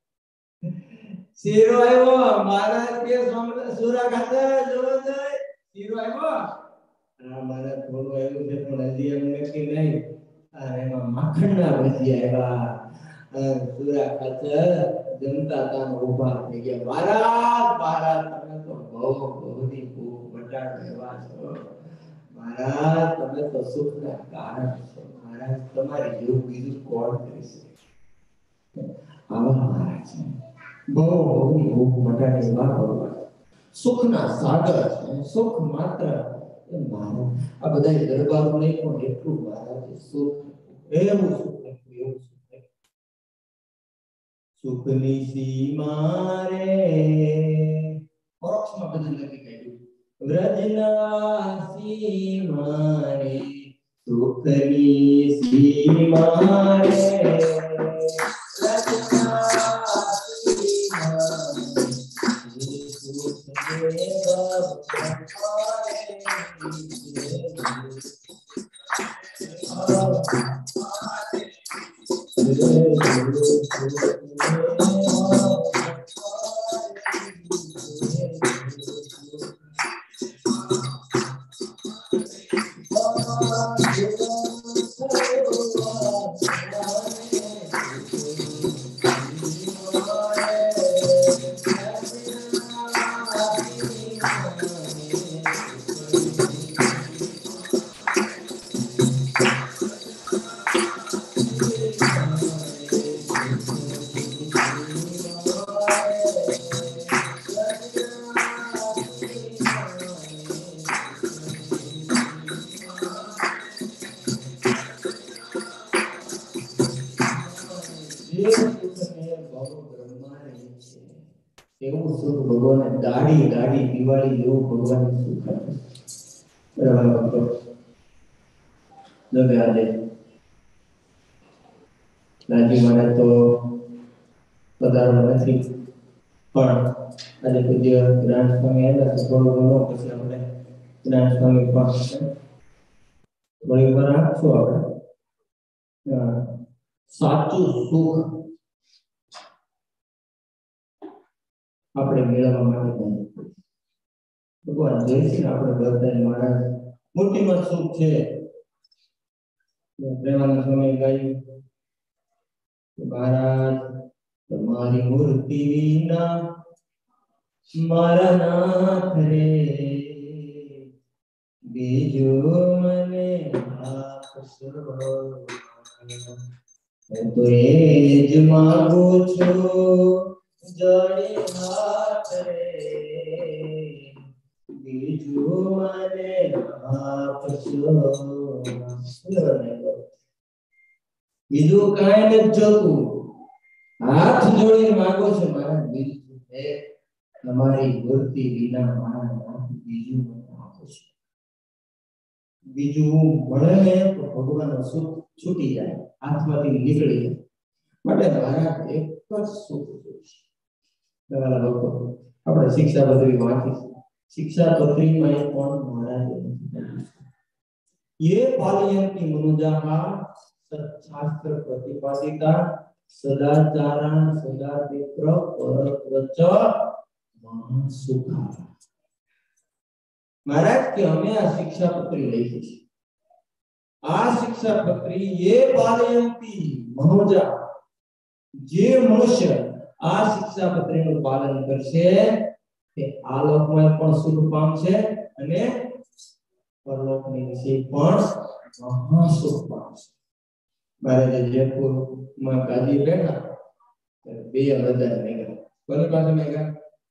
A: શીરો આવ્યો મહારાજ કે સુરા ખાતર જોવો જાય શીરો આવ્યો આ મારા થોડું આવ્યું છે પણ હજી એમ નક્કી નહીં અને એમાં માખણના ભજીયા આવ્યા સુરા ખાતર જનતા તાન ઉભા થઈ ગયા મહારાજ મહારાજ તમે તો બહુ બહુની ભૂખ મટાડો એવા છો મહારાજ તમે તો સુખના કારણ છો મહારાજ તમારી જેવું બીજું કોણ કરી શકે આવા મહારાજ બહુ બહુની ભૂખ મટાડે એવા ભગવાન સુખના સાગર છે સુખ માત્ર મહારાજ આ બધા દરબારો નહીં પણ એટલું મહારાજ સુખ એવું સુખ એવું સુખ સુખની સીમા રે પરોક્ષમાં બધું લખી કાઢ્યું વ્રજના સીમા રે સુખની સીમા રે જે સુખને ભવ બ્રહ્માને છે એવું સુખ ભગવાને દાડી દાડી દિવાળી જેવું ભગવાન સુખ આપે. બરાબર તો લગે આજે લાજી મને તો પધારવા નથી પણ આજે પૂજ્ય જ્ઞાન સ્વામી આવ્યા તો થોડું ઘણું પછી આપણે જ્ઞાન સ્વામી પાસે વળી વાર આપશું આપણે સાચું સુખ આપણે મેળવવા માટે ભગવાન જયશ્રી આપણે બધા મહારાજ મોટીમાં સુખ છે. પ્રેમાનંદ સ્વામી ગાયું મહારાજ તમારી મૂર્તિ વિના મારા નાથ રે બીજું મને આપશો તો એ જ માંગુ છું જડી હાથ રે બીજું મને આપશો. બીજું કાંઈ નથી જોતું, હાથ જોડીને માંગો છો મારા બીજું છે તમારી મૂર્તિ વિના મારા નાથ બીજું મને આપો છો. બીજું મળે ને તો ભગવાનનું સુખ છૂટી જાય, હાથમાંથી નીકળી જાય. માટે મારા એક જ સુખ જોઈશે. તમારા લોકો આપણે શિક્ષા પત્રી વાંચી, શિક્ષા પત્રીમાં એ પણ મહારાજે ये पालयन्ति मनुजाः सत्शास्त्र प्रतिपादिता सदाचारण सदाचित्र परत्रच महासुखा. महाराज के हमें आ शिक्षा पत्री लिखी है. आ शिक्षा पत्री ये पालयन्ति मनुजा, जे मनुष्य आ शिक्षा पत्री નું પાલન કરશે તે આ લોકમાં પણ સુખ પામશે અને પરલોકની વિશે પણ મહા સુખ પામશે. મારે જયપુર માં કાજી બેઠા બે વરદાન મેગા કોની પાસે મેગા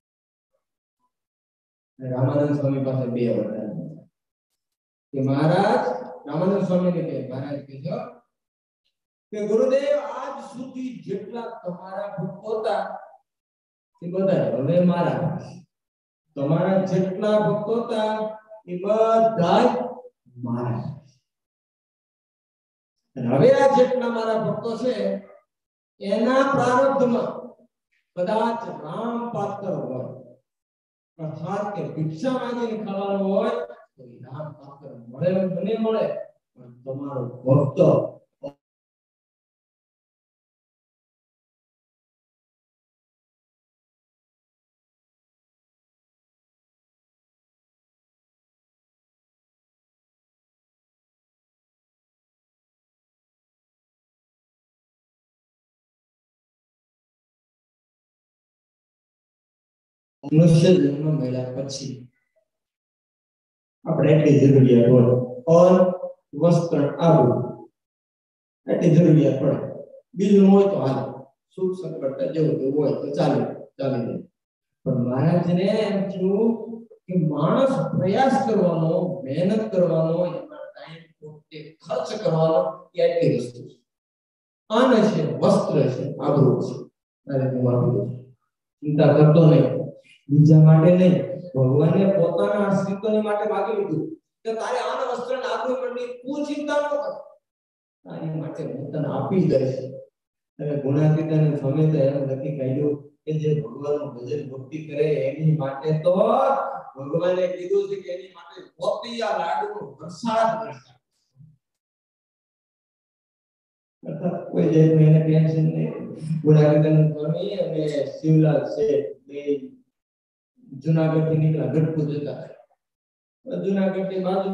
A: રામાનંદ સ્વામી પાસે બે વરદાન કે મહારાજ રામાનંદ સ્વામી ને કહે મહારાજ કહેજો કે ગુરુદેવ આજ સુધી જેટલા તમારા ભક્તો હતા એ બધા હવે મારા તમારા જેટલા ભક્તો હતા એ બધા મારા હવે આ જેટલા મારા ભક્તો છે એના પ્રારબ્ધમાં કદાચ રામ પાત્ર હોય અર્થાત કે ભિક્ષા માંગીને ખાવાનું હોય તો એ રામ પાત્ર મળે મને મળે પણ તમારો ભક્ત मनुष्य जन्म मिला પછી આપણે એટલી જરૂરિયાત હોય ઓર વસ્ત્ર આવું એટલી જરૂરિયાત પડે બીજું હોય તો હાલ સુખ સંકટ જેવું હોય તો ચાલે ચાલી જાય. પણ મહારાજને એમ થયું કે માણસ પ્રયાસ કરવાનો મહેનત કરવાનો એમાં ટાઈમ પોતે ખર્ચ કરવાનો એ એટલી વસ્તુ છે. આને છે વસ્ત્ર છે આબરૂ છે. અરે હું આપી દઉં ચિંતા કરતો નહીં બીજા માટે નહીં ભગવાને પોતાના અસ્તિત્વની માટે માંગી લીધું કે તારે આને વસ્ત્ર આબરૂ મળની તું ચિંતા ન કર તારી માટે હું તને આપી દઈશ. અને ગુણાતીતાને સમેત એમ લખી કાઢ્યું કે જે ભગવાનનું ભજન ભક્તિ કરે એની માટે તો ભગવાને કીધું છે કે એની માટે મોતિયા લાડુનો વરસાદ વરસાદ. કોઈ જાતનું એને ટેન્શન નહીં. ગુણાતીતાનું સ્વામી અને શિવલાલ છે બે જુનાગઢ થી નીકળ્યા ગઢપુર જતા. જુનાગઢ ની બાજુ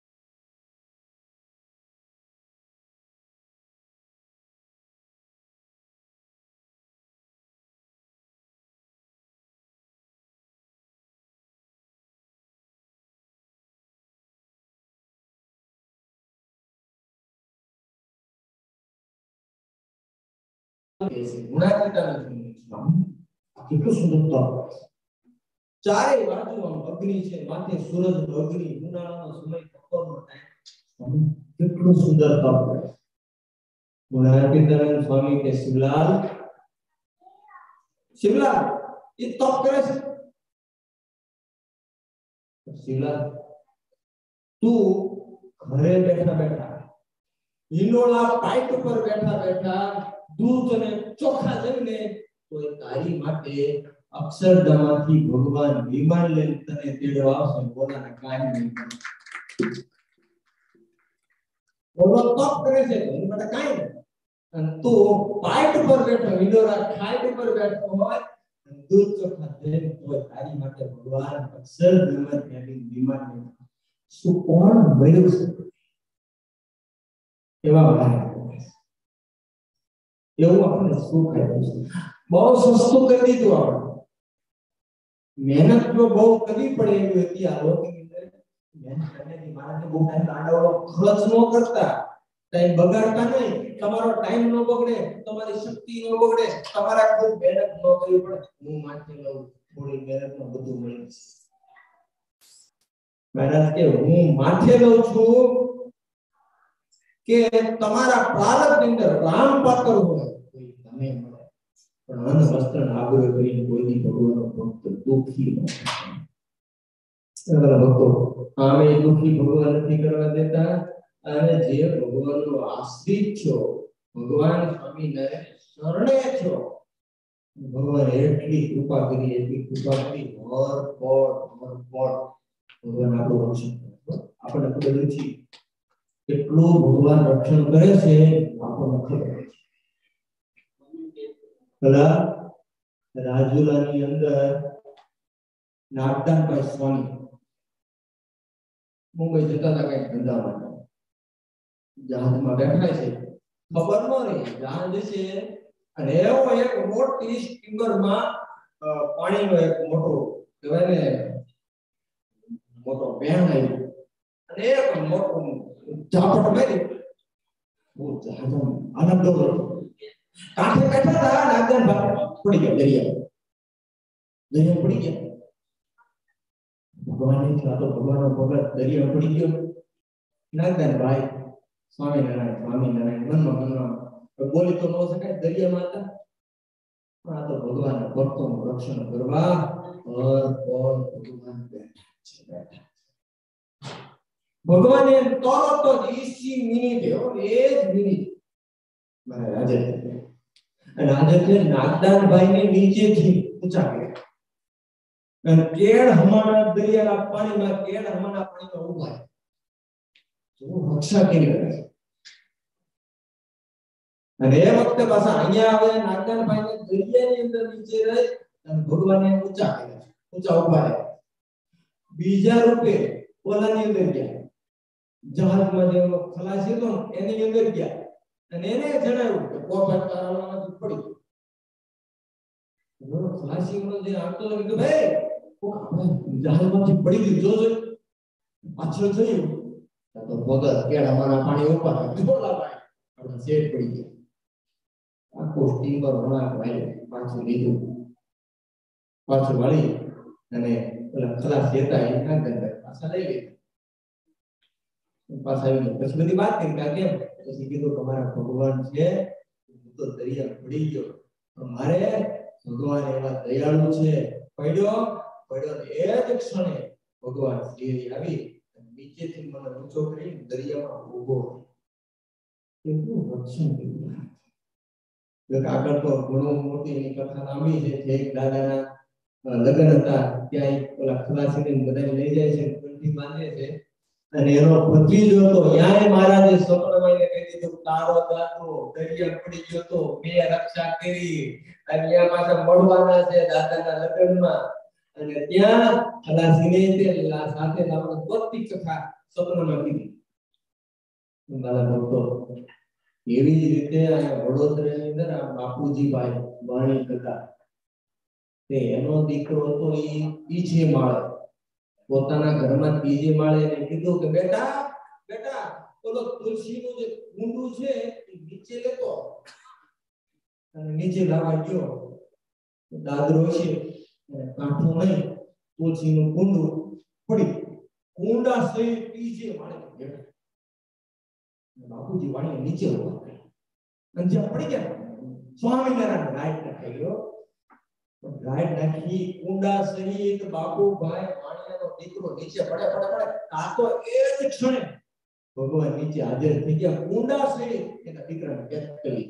A: ગુણાતીતાનું સ્વામી કેટલું સુંદર તો ચારે બાજુ અગ્નિ છે માથે સૂરજ નો અગ્નિ ઉનાળાનો સમય બપોરનો ટાઈમ કેટલું સુંદર તપ કરે गुणातीतानंद स्वामी के शिवलाल शिवलाल ये तप करे છે शिवलाल तू घरे बैठा बैठा हिंडोला पाइप पर बैठा बैठा दूध ने चोखा લઈને તો તારી માટે અક્ષરધામથી ભગવાન વિમાન લઈને તને તેડવા આવશે બોલાને કાઈ નહીં બોલો તપ કરે છે એની માટે કાઈ નહીં અને તું પાઇપ પર બેઠો વિંડોરા ખાટ પર બેઠો હોય दूध चोखा લઈને તો તારી માટે ભગવાન અક્ષરધામથી વિમાન લઈને શું કોણ મળ્યું છે એવા ભાઈ એવું આપણે શું ખાઈ છે બહુ સસ્તું કરી દીધું આપણે મહેનત તો બહુ કરવી પડે એવી હતી આ લોકોની અંદર મહેનત કરવાની મારાને બહુ ટાઈમ આડો ખર્ચ ન કરતા ટાઈમ બગાડતા નહીં તમારો ટાઈમ ન બગડે તમારી શક્તિ ન બગડે તમારા ખૂબ મહેનત ન કરવી પડે હું માથે લઉં થોડી મહેનતમાં બધું મળી છે મહેનત કે હું માથે લઉં છું કે તમારા પ્રારબ્ધ ની અંદર રામ પાત્ર હોય કોઈ તમે મળે પણ અન્ન વસ્ત્ર આગ્રહ કરીને કોઈની ભગવાનનો ભક્ત દુખી ન થાય ભક્તો આમે દુખી ભગવાન નથી કરવા દેતા અને જે ભગવાનનો આશ્રિત છો ભગવાન સ્વામિનારાયણ શરણે છો ભગવાન એટલી કૃપા કરી એટલી કૃપા કરી હર પોટ હર પોટ ભગવાન આપણું રક્ષણ આપણે ખબર નથી કેટલું ભગવાન રક્ષણ કરે છે આપણને ખબર છે કલા રાજુલાની અંદર નાગદાનભાઈ સ્વામી મુંબઈ જતા હતા કઈ ધંધા માટે જહાજમાં બેઠા છે ખબર ન રહી જહાજ છે અને એવો એક મોટી સ્ટીમરમાં પાણીનો એક મોટો કહેવાય ને મોટો બેન આવ્યો અને એક મોટો ઝાપટ મારી वो जहाज आनंद हो कांठे बैठा था नागन पड़ी गया दरिया दरिया पड़ी गया भगवान ने था तो भगवान भगत दरिया पड़ी गयो नागन भाई स्वामी नारायण स्वामी नारायण मन मन में बोली तो नो सके दरिया माता आ तो भगवान भक्तों નું રક્ષણ કરવા और और भगवान बैठा છે बैठा भगवान ने तोरो तो इसी मिनिट हो एक मिनिट मारे राजा राजा के नागदान भाई ने नीचे थी ऊंचा गया અને કેળ હમાના દરિયાના પાણીમાં કેળ હમાના પાણીમાં ઊભા છે જો રક્ષા કેવી કરે છે અને એ વખતે પાછા અહીંયા આવે નાગદાન ભાઈ ને દરિયાની અંદર નીચે રહે અને ભગવાનને ઊંચા કર્યા ઊંચા ઊભા રહે બીજા રૂપે ઓલાની અંદર ગયા જહાજમાં જેનો ખલાસી હતો એની અંદર ગયા અને એને જણાવ્યું કે પોપટ તારામાંથી પડી ગયો ખલાસીનો જે આટલો કે ભાઈ જહાજમાંથી પડી ગયું જોજો પાછળ જોયું તો ભગત કેળામાં પાણી ઉપર ઢોલા ભાઈ આપણે સેટ પડી ગયા આખો સ્ટીમર વળા ભાઈ પાછું લીધું પાછું વળી અને ઓલા ખલાસી હતા એ કાંઈ પાછા લઈ લીધા पास आई बस बड़ी बात कर क्या के जैसे कि तो हमारा भगवान છે તો દરિયા પડી ગયો हमारे भगवान એવા દયાળુ છે પડ્યો પડ્યો એ જ ક્ષણે ભગવાન શ્રી આવી નીચેથી મને ઊંચો કરી દરિયામાં ઊભો કેટલું રક્ષણ કર્યું એક આગળ તો ઘણો મોટી એની કથા લાંબી છે જે એક દાદાના લગ્ન હતા ત્યાં ઓલા ખલાસીને બધાને લઈ જાય છે કંઠી બાંધે છે અને એનો ભત્રીજો હતો યાએ મહારાજે સ્વપ્નમાં એને કહી દીધું તારો દાતો દરિયા પડી ગયો તો મે રક્ષા કરી અને યા પાછા મળવાના છે દાદાના લગ્નમાં અને ત્યાં ખલાસીને તે સાથે આપણે બધી કથા સ્વપ્નમાં કીધી મારા ભક્તો એવી જ રીતે આ વડોદરાની અંદર આ બાપુજીભાઈ વાણી હતા તે એનો દીકરો હતો ઈ બીજે માળે પોતાના ઘરમાં બીજે માળે એને કીધું કે બેટા બેટા ઓલો તુલસીનું જે કુંડું છે એ નીચે લેતો અને નીચે લાવવા ગયો દાદરો છે અને કાંઠો નહીં તુલસીનું કુંડું પડી કુંડા સહિત બીજે માળે બેઠા બાપુજી વાણી નીચે ઉભા અને જ્યાં પડી ગયા સ્વામિનારાયણ રાઈટ નાખી ગયો રાઈટ નાખી કુંડા સહિત બાબુભાઈ વાણિયાનો દીકરો નીચે પડે પડે પડે કાતો એ જ ક્ષણે ભગવાન નીચે હાજર થઈ ગયા કુંડા સહિત એના દીકરાને કેચ કરી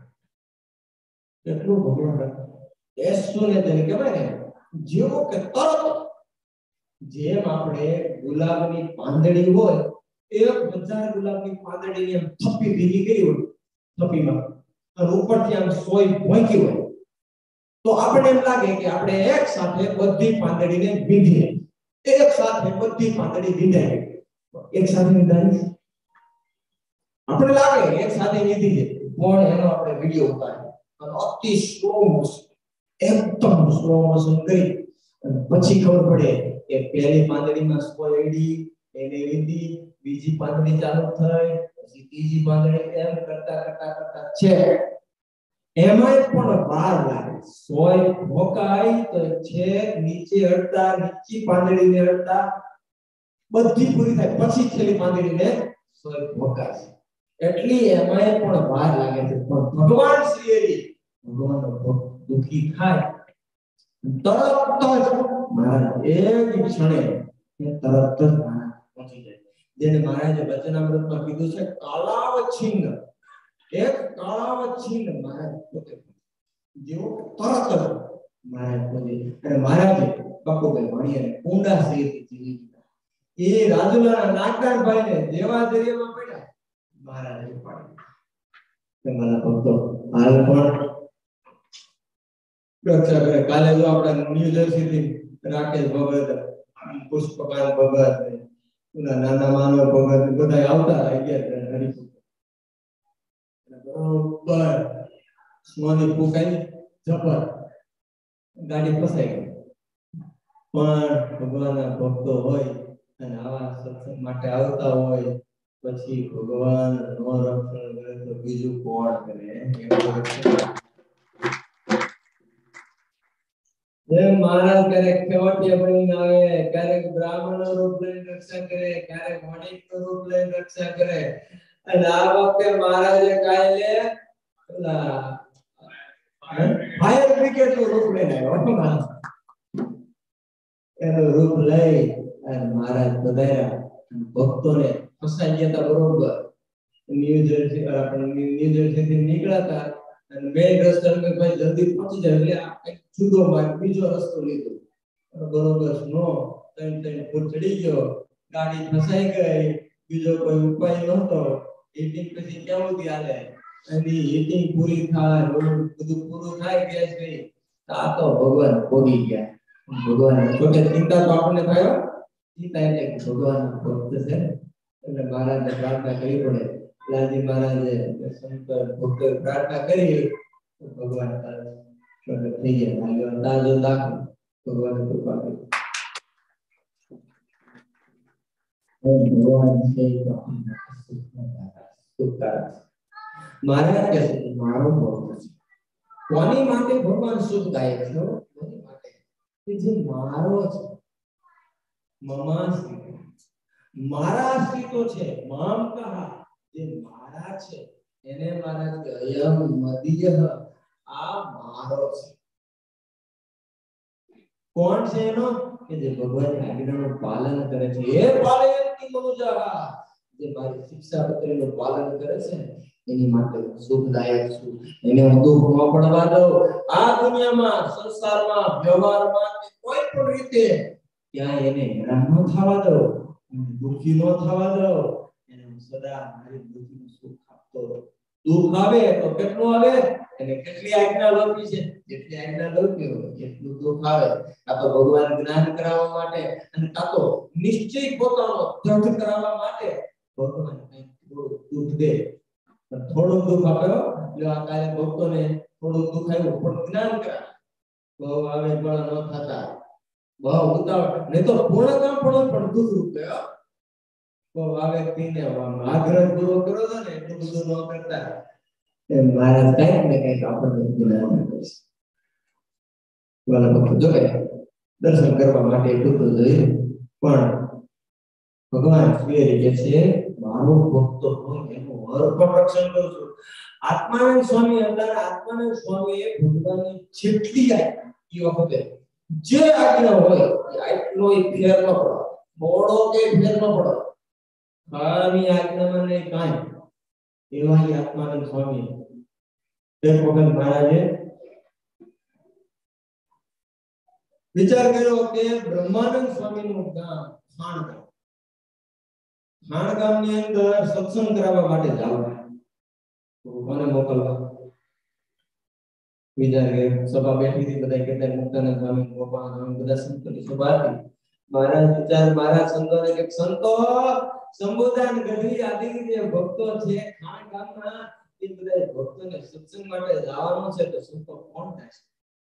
A: એટલું ભગવાન એસોને તેને કહેવાય ને જેવો કે તરત જેમ આપણે ગુલાબની પાંદડી હોય એક હજાર ગુલાબની પાંદડીને એમ થપ્પી ભીગી ગઈ હોય થપ્પીમાં અને ઉપરથી આમ સોય ભોંકી હોય તો આપણે એમ લાગે કે આપણે એક સાથે બધી પાંદડીને ભીંધીએ એક સાથે બધી પાંદડી ભીંધાય એક સાથે ભીંધાય આપણે લાગે એક સાથે ભીંધી છે પણ એનો આપણે વિડિયો ઉતાર્યો અને અતિ સ્લો મોશન એકદમ સ્લો મોશન કરી અને પછી ખબર પડે કે પહેલી પાંદડીમાં સોય એડી એને લીધી બીજી પાંદડી ચાલુ થઈ પછી ત્રીજી પાંદડી એમ કરતા કરતા કરતા છે એમાંય પણ વાર લાગે સોય ભોકાય તો છે નીચે અડતા નીચી પાંદડીને અડતા બધી પૂરી થાય પછી છેલ્લી પાંદડીને સોય ભોકાય એટલી એમાંય પણ વાર લાગે છે પણ ભગવાન શ્રી હરિ ભગવાનનો ભક્ત દુખી થાય તરત જ મહારાજ એક ક્ષણે તરત જ મહારાજ પહોંચી જાય જેને મહારાજે વચનામૃતમાં કીધું છે કાલાવચ્છિન્ન એક કાલાવચ્છિન્ન મહારાજ પોતે જેવો તરત જ મહારાજ પહોંચી અને મહારાજે બાપુભાઈ વાણિયાને કુંડા સહિત જીવી દીધા એ રાજુલાના નાગદાનભાઈને જેવા દરિયામાં પડ્યા મહારાજે પાડી તમારા ભક્તો હાલ પણ રક્ષા કરે કાલે જો આપણા ન્યૂ જર્સી થી રાકેશ ભગત પુષ્પકાંત ભગત નાના માનવ ભગત બધા આવતા અગિયાર હરિપુર બરોબર સ્મોની ફૂકાઈ જબર ગાડી ફસાઈ ગઈ પણ ભગવાનના ભક્તો હોય અને આવા સત્સંગ માટે આવતા હોય પછી ભગવાન નો રક્ષણ કરે તો બીજું કોણ કરે જેમ મહારાજ ક્યારેક કેવટિયા બનીને આવે ક્યારેક બ્રાહ્મણનો રૂપ લઈને રક્ષા કરે ક્યારેક વણિકનું રૂપ લઈને રક્ષા કરે અને આ વખતે મહારાજે કાલે ઓલા ફાયર બ્રિગેડનું રૂપ લઈને આવ્યો એનું રૂપ લઈ અને મહારાજ બધાયા ભક્તોને ફસાઈ ગયા હતા બરોબર ન્યૂ જર્સી આપણે ન્યૂ જર્સી થી નીકળ્યા હતા અને મેઇન રસ્તા પર ભાઈ જલ્દી પહોંચી જાય એટલે આ જુદો માર્ગ બીજો રસ્તો લીધો બરોબર નો ત્રણ ત્રણ ફૂટ ચડી ગયો ગાડી ફસાઈ ગઈ બીજો કોઈ ઉપાય નહોતો હીટિંગ પછી કેવું દી હાલે અને હીટિંગ પૂરી થાય બધું પૂરું થાય ગેસ નહીં આ તો ભગવાન પોગી ગયા ભગવાન જોકે ચિંતા તો આપણને થયો ચિંતા એટલે કે ભગવાન ભક્ત છે એટલે મહારાજને પ્રાર્થના કરવી પડે લાલજી મહારાજે શંકર ભક્તો પ્રાર્થના કરી ભગવાન પ્રગટ થઈ ગયા અંદાજો દાખલ ભગવાન કૃપા કરી ભગવાન છે મહારાજ કહે છે મારો ભક્ત છે કોની માટે ભગવાન સુખદાયક છે કોની માટે કે જે મારો છે મમાસી મારા અસ્તિત્વ છે મામ કહા જે મારા છે એને મહારાજ કે અયમ મદિય આ મારો છે કોણ છે એનો કે જે ભગવાનની આજ્ઞાનું પાલન કરે છે એ પાલયંતિ મનુજા જે મારી શિક્ષા પત્રીનું પાલન કરે છે એની માટે સુખદાયક છું એને હું દુઃખ ન પડવા દઉં આ દુનિયામાં સંસારમાં વ્યવહારમાં કોઈ પણ રીતે ત્યાં એને હેરાન ન થવા દઉં દુઃખી ન થવા દઉં એને હું સદા મારી બુદ્ધિનું સુખ આપતો દુઃખ આવે તો કેટલું આવે એને કેટલી આજ્ઞા લોપી છે જેટલી આજ્ઞા લોપી હોય એટલું દુઃખ આવે આ તો ભગવાન જ્ઞાન કરાવવા માટે અને આ તો નિશ્ચય પોતાનો દ્રઢ કરાવવા માટે ભગવાન કંઈક થોડું દુઃખ દે થોડું દુઃખ આપ્યો એટલે આ કાલે ભક્તોને થોડું દુઃખ આવ્યું પણ જ્ઞાન કરાવે બહુ આવે પણ ન થતા બહુ ઉતાવળ નહીં તો પૂર્ણ કામ પણ પણ દુઃખ રૂપે બહુ આવે પીને આગ્રહ પૂરો કરો છો ને એટલું બધું ન કરતા એ મહારાજ કઈક ને કઈક આપણને જ્ઞાન આપે છે વાલા ભક્તો જો કે દર્શન કરવા માટે એટલું તો જોઈએ પણ ભગવાન શ્રી કે છે મારો ભક્ત હોય એનું અર્પણ રક્ષણ કરું છું આત્માનંદ સ્વામી હતા, આત્માનંદ સ્વામીએ ભગવાનની જેટલી આજ્ઞા એ વખતે જે આજ્ઞા હોય આટલો ફેર ન પડે, મોડો કે ફેર ન પડે, ખાલી આજ્ઞામાં નહીં કાંઈ, એવા આત્માનંદ સ્વામી. એક વખત મહારાજે વિચાર કર્યો કે બ્રહ્માનંદ સ્વામીનું ગામ ખાણગામ, ખાણગામની અંદર સત્સંગ કરાવવા માટે જવું, કોને મોકલવા? વિચાર કર્યો. સભા બેઠી હતી, બધા કહેતા મુક્તાનંદ સ્વામી, ગોપાલ સ્વામી, બધા સંતોની સભા હતી. મહારાજ વિચાર, મહારાજ સંતોને કે સંતો સંબોધન ગઢવી આદિ જે ભક્તો છે ખાણગામના, એ બધા ભક્તોને સત્સંગ માટે જવાનું છે, તો સંતો કોણ થાય?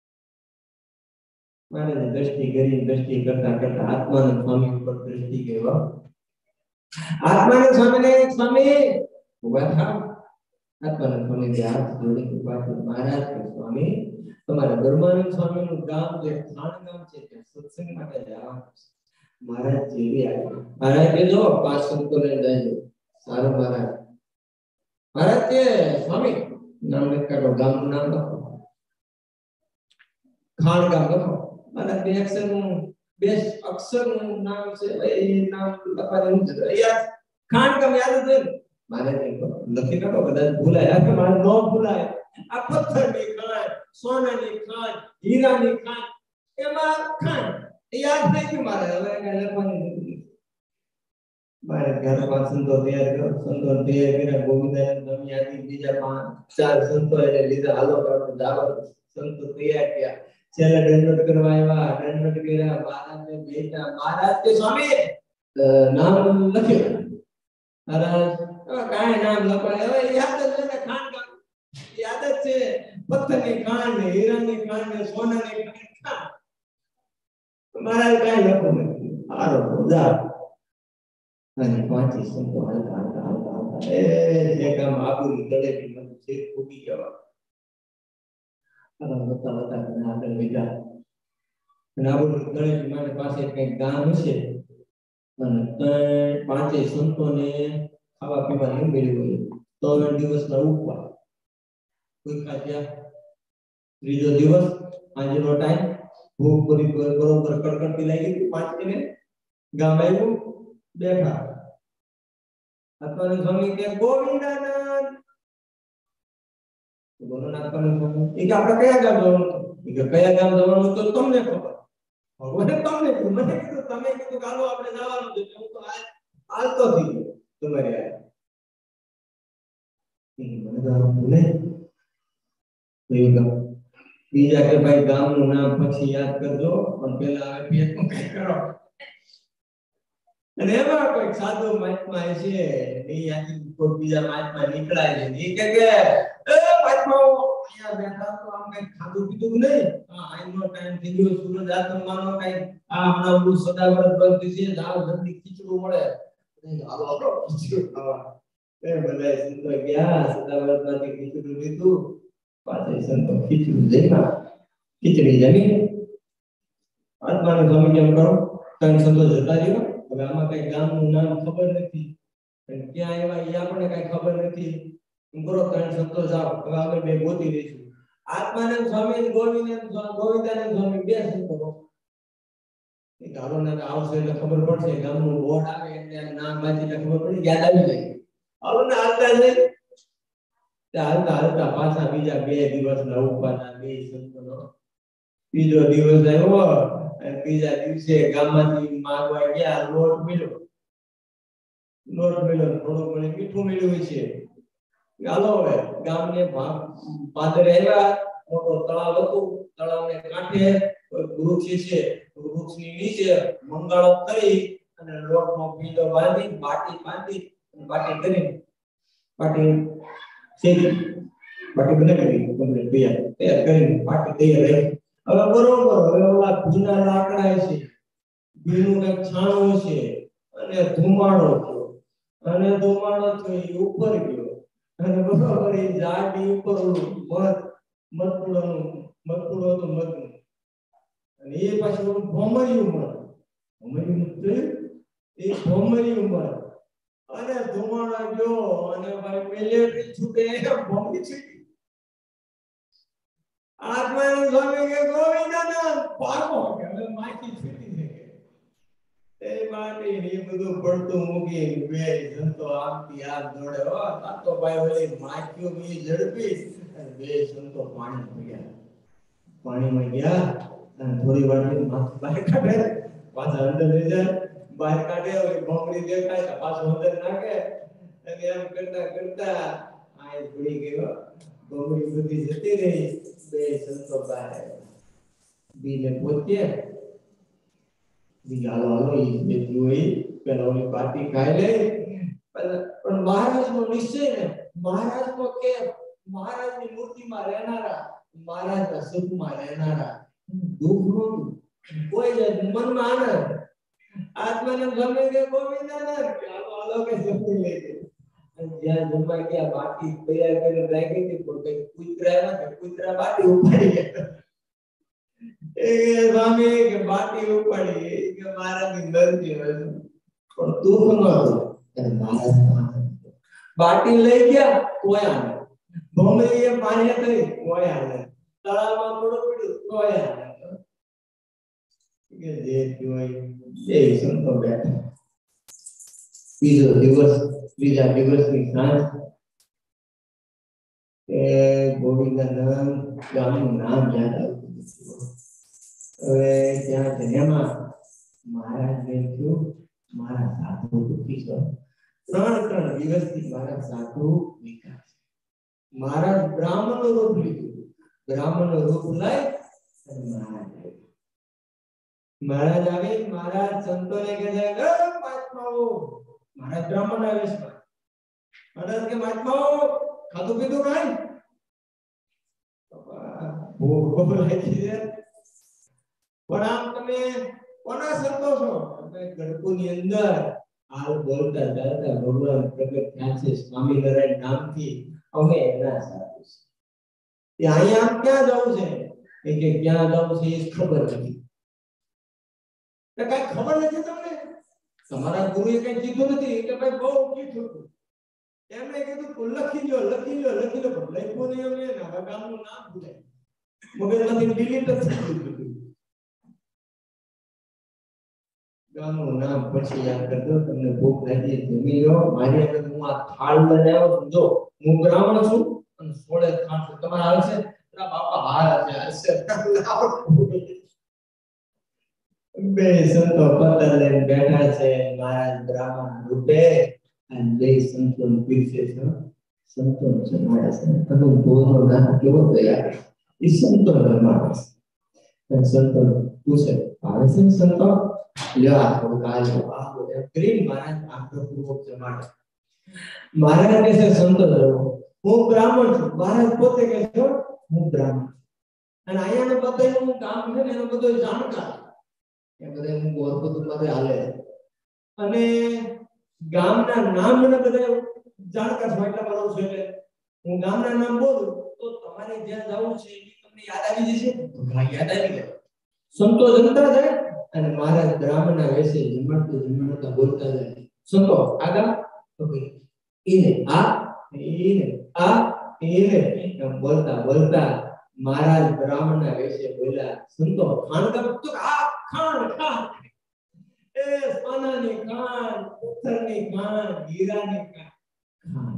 A: મહારાજે દ્રષ્ટિ કરી, દ્રષ્ટિ કરતા કરતા આત્માનંદ સ્વામી ઉપર દ્રષ્ટિ ગયો. આત્માનંદ સ્વામીને સ્વામી ઉભા થાવ. આત્માનંદ સ્વામી હાથ જોડી ઉભા થયા. મહારાજ કે સ્વામી, તમારા બ્રહ્માનંદ સ્વામીનું ગામ જે ખાણગામ છે ત્યાં સત્સંગ માટે જવાનું છે. મહારાજ જેવી આવ્યા. મહારાજ કે જો પાંચ સંતોને જજો. સારું મહારાજ. મહારાજ કે સ્વામી નામ લખાડો, ગામનું નામ લખો, ખાણગામ લખો. મહારાજ બે અક્ષરનું બે અક્ષરનું નામ છે, એ નામ લખવાનું છે. યાદ ખાણગામ યાદ હતું. મહારાજ લખી કાઢો, કદાચ ભૂલાય. આ કે મારે ન ભૂલાય. આ પથ્થરની ખાણ, સોનાની ખાણ, હીરાની ખાણ, એમાં ખાણ યાદ નહીં કે મારે હવે કઈ લખવાની નથી. મારે ઘર પાંચ સંતો તૈયાર કર્યો, સંતો તૈયાર કર્યા, ગોવિંદાનંદ સ્વામી આદિ બીજા પાંચ ચાર સંતો એને લીધા. હાલો કાઢો જાવ. સંતો તૈયાર કર્યા. છેલ્લે દંડવત કરવા આવ્યા, દંડવત કર્યા. મહારાજને બેઠા. મહારાજ કે સ્વામી નામ લખ્યું. મહારાજ કાંઈ નામ લખાય હવે યાદ જ છે. ખાણગામ યાદ જ છે. પથ્થરની ખાણ ને હીરાની ખાણ ને સોનાની ખાણ. મહારાજ કાંઈ લખવું નથી. હારો જા. અને પાંચી સંતો હાલતા હાલતા હાલતા હાલતા એ એક આમ આબુની તળેટી માંથી છેક ફૂટી ગયા. આમ વતા વતા આગળ વધ્યા. અને આબુની તળેટી માટે પાસે કંઈક ગામ છે, અને ત્રણ પાંચેય સંતોને ખાવા પીવા નહીં મળ્યું હોય. ત્રણ દિવસના ઉપવાસ. કોઈ ખાધ્યા. ત્રીજો દિવસ સાંજનો ટાઈમ, ભૂખ પૂરી બરોબર કડકડતી લાગી. પાંચ દિને ગામ આવ્યું, બેઠા. આત્માનંદ સ્વામી કે ગોવિંદાનંદ, બોલો આત્માનંદ સ્વામી. એ કે આપણે કયા ગામ જવાનું? એ કે કયા ગામ જવાનું તો તમને ખબર. ભગવાને તમને કીધું, મને કીધું, તમે કીધું ચાલો આપણે જવાનું છે. હું તો હાલતો થઈ ગયો તમારે આ. મને તો ભૂલે બીજા કે ભાઈ ગામનું નામ પછી યાદ કરજો, પણ પેલા આવે પેટનું કઈ કરો. અને એમાં કોઈ સાધુ મહાત્મા છે, એ આથી કોઈ બીજા મહાત્મા નીકળાય છે. એ કે કે એ મહાત્માઓ અહીંયા બેઠા તો આમ કઈ ખાધું પીધું નહીં. હા, આઈનો ટાઈમ થઈ ગયો, સૂરજ આથમવાનો કઈ આ હમણાં ઓલું સદાવ્રત બંધ છે, જાવ જલ્દી ખીચડું મળે. હાલો હાલો ખીચડું ખાવા. એ બધા સંતો ગયા, સદાવ્રતમાંથી ખીચડું લીધું. પાછળ સંતો ખીચડું જમ્યા, ખીચડી જમી. આત્માનંદ સ્વામી કેમ કરો? ત્રણ સંતો જતા રહ્યો. હવે આમાં કઈ ગામનું નામ ખબર નથી, ક્યાં આવ્યા એ આપણને કઈ ખબર નથી. બરો ત્રણ સંતો જાવ, હવે આપણે બે ગોતી લઈશું. આત્માનંદ સ્વામી, ગોવિંદાનંદ સ્વામી, ગોવિંદાનંદ સ્વામી બે સંતો. એ ગામના આવશે એટલે ખબર પડશે. ગામનું બોર્ડ આવે એટલે નામ વાંચીને ખબર પડી, યાદ આવી જાય. આવને હાલતા જાય. હાલતા હાલતા પાછા બીજા બે દિવસના ઉપવાસના બે સંતોનો બીજો દિવસ આવ્યો. અને બીજા દિવસે ગામમાંથી માંગવા ગયા. લોટ મળ્યો, લોટ મળ્યો, થોડું ઘણું મીઠું મળ્યું છે. ચાલો હવે ગામને પાદરે આવ્યા. મોટો તળાવ હતું, તળાવને કાંઠે વૃક્ષ છે, વૃક્ષની નીચે મંગાળો કરી અને લોટનો પીંડો બાંધી, બાટી બાંધી, બાટી કરી, બાટી શેકી, બાટી બનાવી કમ્પ્લીટ તૈયાર તૈયાર કરી બાટી તૈયાર રહી. હવે બરોબર હવે ઓલા ભીના લાકડા છે, ભીનું કઈક છાણું છે, અને ધુમાડો થયો, અને ધુમાડો થયો એ ઉપર ગયો, અને બરોબર એ ઝાડી ઉપર મધ મધપુડાનું મધપુડો હતું મધનું, અને એ પાછું ઓલું ભમરિયું મધ, ભમરિયું મધ એ ભમરિયું મધ. અને ધુમાડો ગયો અને ભાઈ મિલિટરી છૂટે બોમ્બ છૂટી આત્માનંદ સ્વામી કે ગોવિંદાનંદ ભાગો કે હવે માખી છૂટી છે કે એ માટે એ બધું પડતું મૂકી બે સંતો આમથી આમ દોડે હો તાતો ભાઈ ઓલી માખીઓ બી ઝડપી અને બે સંતો પાણી ગયા પાણીમાં ગયા અને થોડી વાર માથું બહાર કાઢે પાછા અંદર લઈ જાય બહાર કાઢે ઓલી ભોંગળી દેખાય તો પાછું અંદર નાખે અને એમ કરતા કરતા આ ભૂલી ગયો ભોંગળી બધી જતી રહી બે સંતો બહાર બીને પોતે બી હાલો હાલો એ બેઠી હોય પેલા ઓલી પાર્ટી ખાઈ લે પણ મહારાજનો નિશ્ચય ને મહારાજનો કે મહારાજની મૂર્તિમાં રહેનારા મહારાજના સુખમાં રહેનારા દુઃખ નું કોઈ જ મનમાં આનંદ આત્માને ગમે કે ગોવિંદાનંદ કે હાલો હાલો કે જમી લેજે અને જ્યાં જમવા ગયા બાકી તૈયાર કરીને રાખી હતી પણ કઈ કૂતરા આવ્યા કે કૂતરા બાટી ઉપાડી ગયા એ સ્વામી કે બાટી ઉપાડી કે મહારાજની ગરજી હતું પણ દુઃખ ન હતું અને મહારાજ બાટી લઈ ગયા કોઈ આનંદ ભોમરીએ પાણી થઈ કોઈ આનંદ તળાવમાં થોડું પડ્યું કોઈ આનંદ કે જે હોય એ સંતો બેઠા બીજો દિવસ બીજા દિવસની સાંજ એ ગોવિંદાનંદ ગામનું નામ યાદ આવતું હવે ત્યાં જન્યામાં મહારાજને થયું મારા સાધુ દુઃખી છો ત્રણ ત્રણ દિવસથી મારા સાધુ વિકાસ મહારાજ બ્રાહ્મણનું રૂપ લીધું બ્રાહ્મણનું રૂપ લઈ અને મહારાજ મહારાજ આવે મહારાજ સંતોને કહે છે કે મહાત્માઓ મહારાજ બ્રાહ્મણ આવે છે મહારાજ કે મહાત્માઓ ખાધું પીધું કાઈ ભૂખ લાગી છે પણ આમ તમે કોના સંતો છો તમે ગઢપુરની અંદર હાલ બોલતા ચાલતા ભગવાન પ્રગટ થયા છે સ્વામિનારાયણ નામથી અમે એના સાધુ છે અહીંયા આમ ક્યાં જવું છે એ કે ક્યાં જવું છે એ ખબર નથી તો કઈ ખબર નથી તમને તમારા ગુરુએ કઈ કીધું નથી કે ભાઈ બહુ કીધું એમણે કીધું લખી લો લખી લો લખી લો પણ લખ્યું નહીં એમને ના ગામનું નામ ભૂલાય મગજમાંથી ડિલીટ જ થઈ ગયું ગામનું નામ પછી યાદ કરજો તમને ભૂખ લાગી જમી લો મારી આગળ હું આ થાળ લઈને આવ્યો છું જો હું બ્રાહ્મણ છું અને સોળે થાળ છું તમારા આવશે તારા બાપા હાર છે હશે બે સંતો પતર લઈને બેઠા છે મહારાજ બ્રાહ્મણ રૂપે અને બે સંતો પીરસે છે સંતો જમાડે છે તમે બોલો ના કેવો તૈયાર એ સંતો જમાડે છે સંતો પૂછે આવે છે સંતો લ્યો થોડું કાજો આ બોલે ગ્રીન મહારાજ આખો પૂર્વક જમાડે મહારાજ કહે છે સંતો હું બ્રાહ્મણ છું મહારાજ પોતે કહે છે હું બ્રાહ્મણ અને અહીંયાનો બધાનું કામ છે ને એનો બધો જાણકાર એ બધા હું ગોરબતું બધે હાલે અને ગામના નામ મને બધા જાણકાર છે એટલા બરોબર છે એટલે હું ગામના નામ બોલું તો તમારે જ્યાં જવું છે એ તમને યાદ આવી જશે તો હા યાદ આવી ગયો સંતો જનતા જાય અને મહારાજ બ્રાહ્મણના વેશે જમણતો જમણતા બોલતા જાય સંતો આગા તો કે ઈને આ ઈને આ ઈને એમ બોલતા બોલતા મહારાજ બ્રાહ્મણના વેશે બોલ્યા સંતો ખાણ કા તો આ ખાણ ખાણ એ સોનાની ખાણ પથ્થરની ખાણ હીરાની ખાણ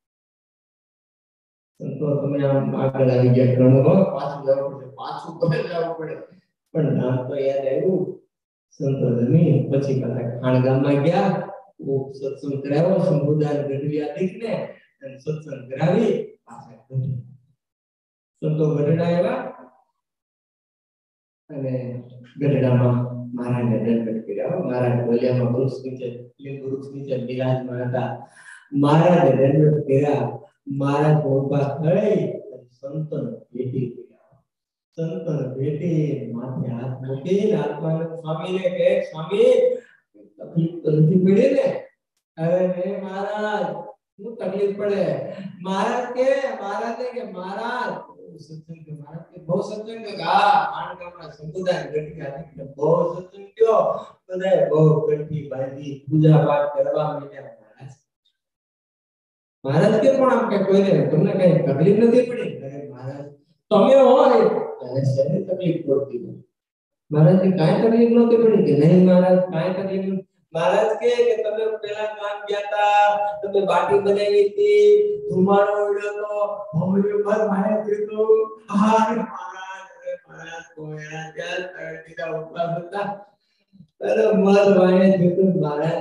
A: સંતો તમે આમ આગળ આવી ગયા ઘણો પાછું જવું પડે પાછું તો જવું પડે પણ નામ તો યાદ આવ્યું સંતો જમી પછી પાછા ખાણ ગામમાં ગયા ખૂબ સત્સંગ કરાવ્યો સંબોધન ગઢવિયા દીકને અને સત્સંગ કરાવી પાછા ગઢ સંતો ગઢડા આવ્યા અને ગઢડામાં મહારાજને દંડવત કર્યા મહારાજ બોલ્યામાં વૃક્ષ નીચે લીંબ વૃક્ષ નીચે બિરાજમાન હતા મહારાજે દંડવત કર્યા મહારાજ ઉભા થઈ સંતન ભેટી કર્યા સંતન ભેટી માથે હાથ મૂકી આત્માનંદ સ્વામીને કહે સ્વામી તકલીફ તો નથી પડી ને અરે મે મહારાજ હું તકલીફ પડે મહારાજ કે મહારાજ કે મહારાજ સત્સંગ કે મહારાજ કે બહુ સત્સંગ કે આ આણગામના સંપ્રદાય ગઢિયા કે બહુ સત્સંગ કયો બધાય બહુ ગઢી બાંધી પૂજા પાઠ કરવા માંડ્યા મહારાજ મહારાજ કે પણ આમ કે કોઈને તમને કઈ તકલીફ નથી પડી? અરે મહારાજ તમે હોય અને શેની તકલીફ પડતી હોય? મહારાજ કે કાંઈ તકલીફ નહોતી પડી કે નહીં મહારાજ કાંઈ તકલીફ નથી. મહારાજ કે કે તમે પેલા કામ ગયા તા, તમે બાટી બનાવી હતી, ધુમાડો ઉડ્યો તો, ભમરીઓ પર માયા દીધું. હા અરે મહારાજ અરે મહારાજ કોયા ત્યાં તળતીના ઉપલા હતા. અરે મર માયા દીધું મહારાજ.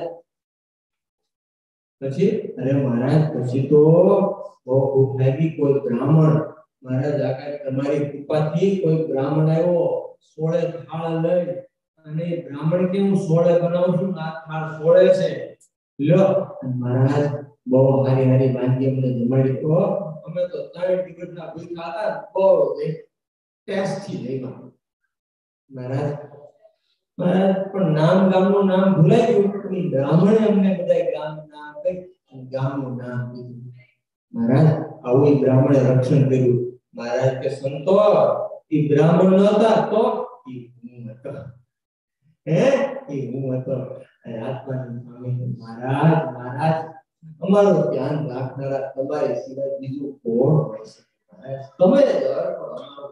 A: પછી અરે મહારાજ પછી તો બહુ ભૂખ લાગી. કોઈ બ્રાહ્મણ મહારાજ આગળ તમારી કૃપાથી કોઈ બ્રાહ્મણ આવ્યો, સોળે થાળ લઈ અને બ્રાહ્મણ કે હું સોળે બનાવું છું, આ થાળ સોળે છે લ્યો. મહારાજ બહુ હારી હારી વાનગી અમને જમાડી. તો અમે તો ત્રણ દિવસના ભૂખ્યા હતા. બહુ ટેસ્ટી લેવા મહારાજ. મહારાજ પણ નામ ગામનું નામ ભૂલાઈ ગયું. પણ બ્રાહ્મણે અમને બધા ગામનું નામ કહી ગામનું નામ કીધું. મહારાજ આવું એ બ્રાહ્મણે રક્ષણ કર્યું. મહારાજ કે સંતો એ બ્રાહ્મણ ન હતા તો એ હું હતો. હે એ હું હતો. આત્માની સ્વામી મહારાજ મહારાજ અમારું ધ્યાન રાખનારા તમારી સિવાય બીજું કોણ હોય છે? તમે જ અમારું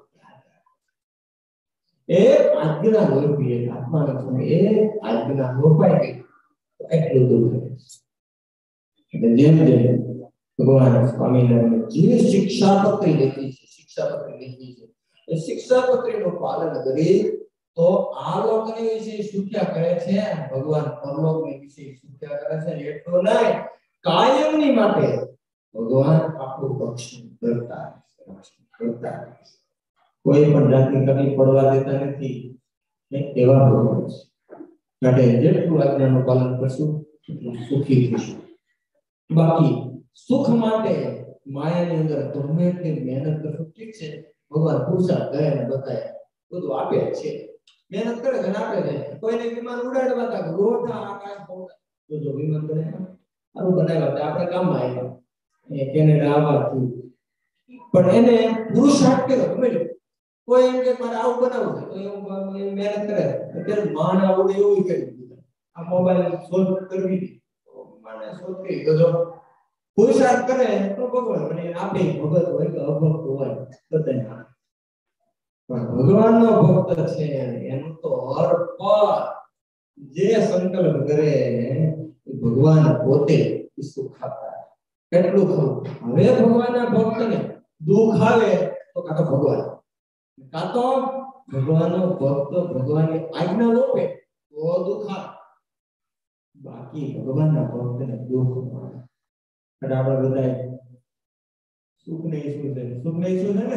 A: એ આજ્ઞા લોપી આત્માના સ્વામી એ આજ્ઞા લોપાઈ ગઈ. એટલું દુઃખ એટલે જેમ જેમ ભગવાન સ્વામિનારાયણ જે શિક્ષાપત્રી લીધી છે, શિક્ષાપત્રી લીધી છે, એ શિક્ષાપત્રીનું પાલન કરી તો આ લોકની વિશે સુખ્યા કરે છે, ભગવાન પરલોકની વિશે સુખ્યા કરે છે. એટલું નહીં, કાયમની માટે ભગવાન આપણું રક્ષણ કરતા કરતા કોઈ પણ જાતની તકલીફ પડવા દેતા નથી. એવા ભગવાન છે. માટે જેટલું આજ્ઞાનું પાલન કરશું એટલું સુખી થઈશું. બાકી સુખ માટે માયાની અંદર ગમે તેટલી મહેનત કરશું ઠીક છે, ભગવાન પુરુષાર્થ કરે ને બતાય બધું આપે છે. મહેનત કરે ઘણા આપે છે. કોઈને વિમાન ઉડાડવા તા રોટા આકાશ પહોંચે તો જો વિમાન કરે આવું બનાવ્યા આપણે કામમાં આવ્યા એ કેનેડા આવવાથી. પણ એને પુરુષાર્થ કર્યો ગમે કોઈ એમ કે મારે આવું બનાવવું છે તો એ મહેનત કરે. અત્યારે માણ આવડે એવું કરી દીધું. આ મોબાઈલ શોધ કરવી મને શોધ કરી તો પુરુષાર્થ કરે તો ભગવાન મને આપે. ભગત હોય કે અભક્ત હોય બધાને આપે. પણ ભગવાનનો ભક્ત છે એનું તો હર પળ જે સંકલ્પ કરે એ ભગવાન પોતે સુખ આપતા. કેટલું ખરું હવે ભગવાનના ભક્તને દુઃખ આવે તો કાં તો ભગવાન કાં તો ભગવાનનો ભક્ત ભગવાનની આજ્ઞા લોપે તો દુઃખ આવે. બાકી ભગવાનના ભક્તને દુઃખ મળે. એટલે આપણે બધા સુખ ને ઈચ્છું છે, સુખ ને ઈચ્છું છે ને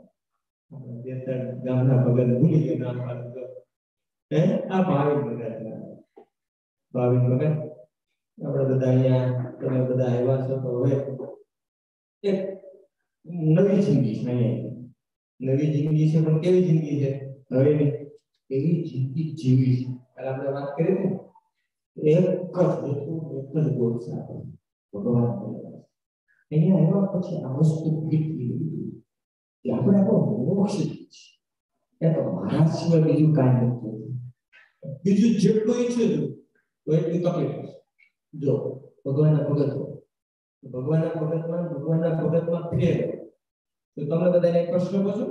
A: ગામના ભગત ભૂલી ગયા નામ પાડતો હે આ ભાવિક ભગત ભાવિક ભગત આપણે બધા અહીંયા તમે બધા આવ્યા છો તો હવે એક નવી જિંદગી છે. નવી જિંદગી છે પણ કેવી જિંદગી છે? હવે એવી જિંદગી જીવી છે. પહેલા આપણે વાત કરી ને એક જ એક જ ગોળ છે ભગવાન અહીંયા આવ્યા પછી આ વસ્તુ ફીટ આપણે આપણો મોક્ષ છે. તો મારા સિવાય બીજું કાંઈ નથી. બીજું જેટલું ઈચ્છે તો એટલી તકલીફ. જો ભગવાનના ભગત ભગવાનના ભગતમાં ભગવાનના ભગતમાં ફેર તો તમને બધાને એક પ્રશ્ન પૂછું.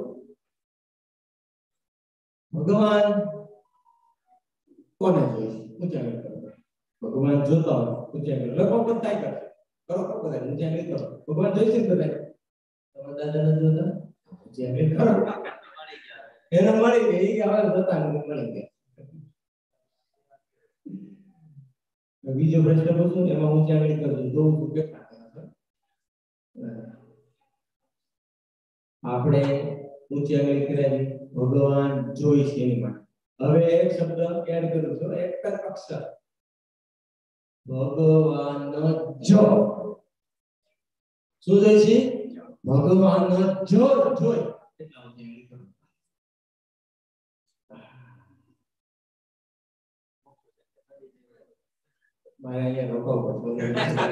A: ભગવાન કોને જોઈએ? ઊંચા કરો. ભગવાન જોતા હોય ઊંચા કરો. લખો બધા કરે કરો કરો બધા ઊંચા કરો. ભગવાન જોઈશે ને બધા તમારા દાદાને જોતા એને મળી ગઈ હવે જતા મળી ગયા. બીજો પ્રશ્ન પૂછું એમાં ઊંચા આગળ કરજો જોઉં છું કેટલા આપણે ઊંચી આગળ કર્યા ભગવાન જોઈ છે એની માટે. હવે એક શબ્દ એડ કરું છું, એક જ અક્ષર ભગવાન જો શું જોઈ છે? ભગવાન જો જોઈ એટલા ઊંચી આગળ કરું. મારે અહીંયા રોકાવું પડશે.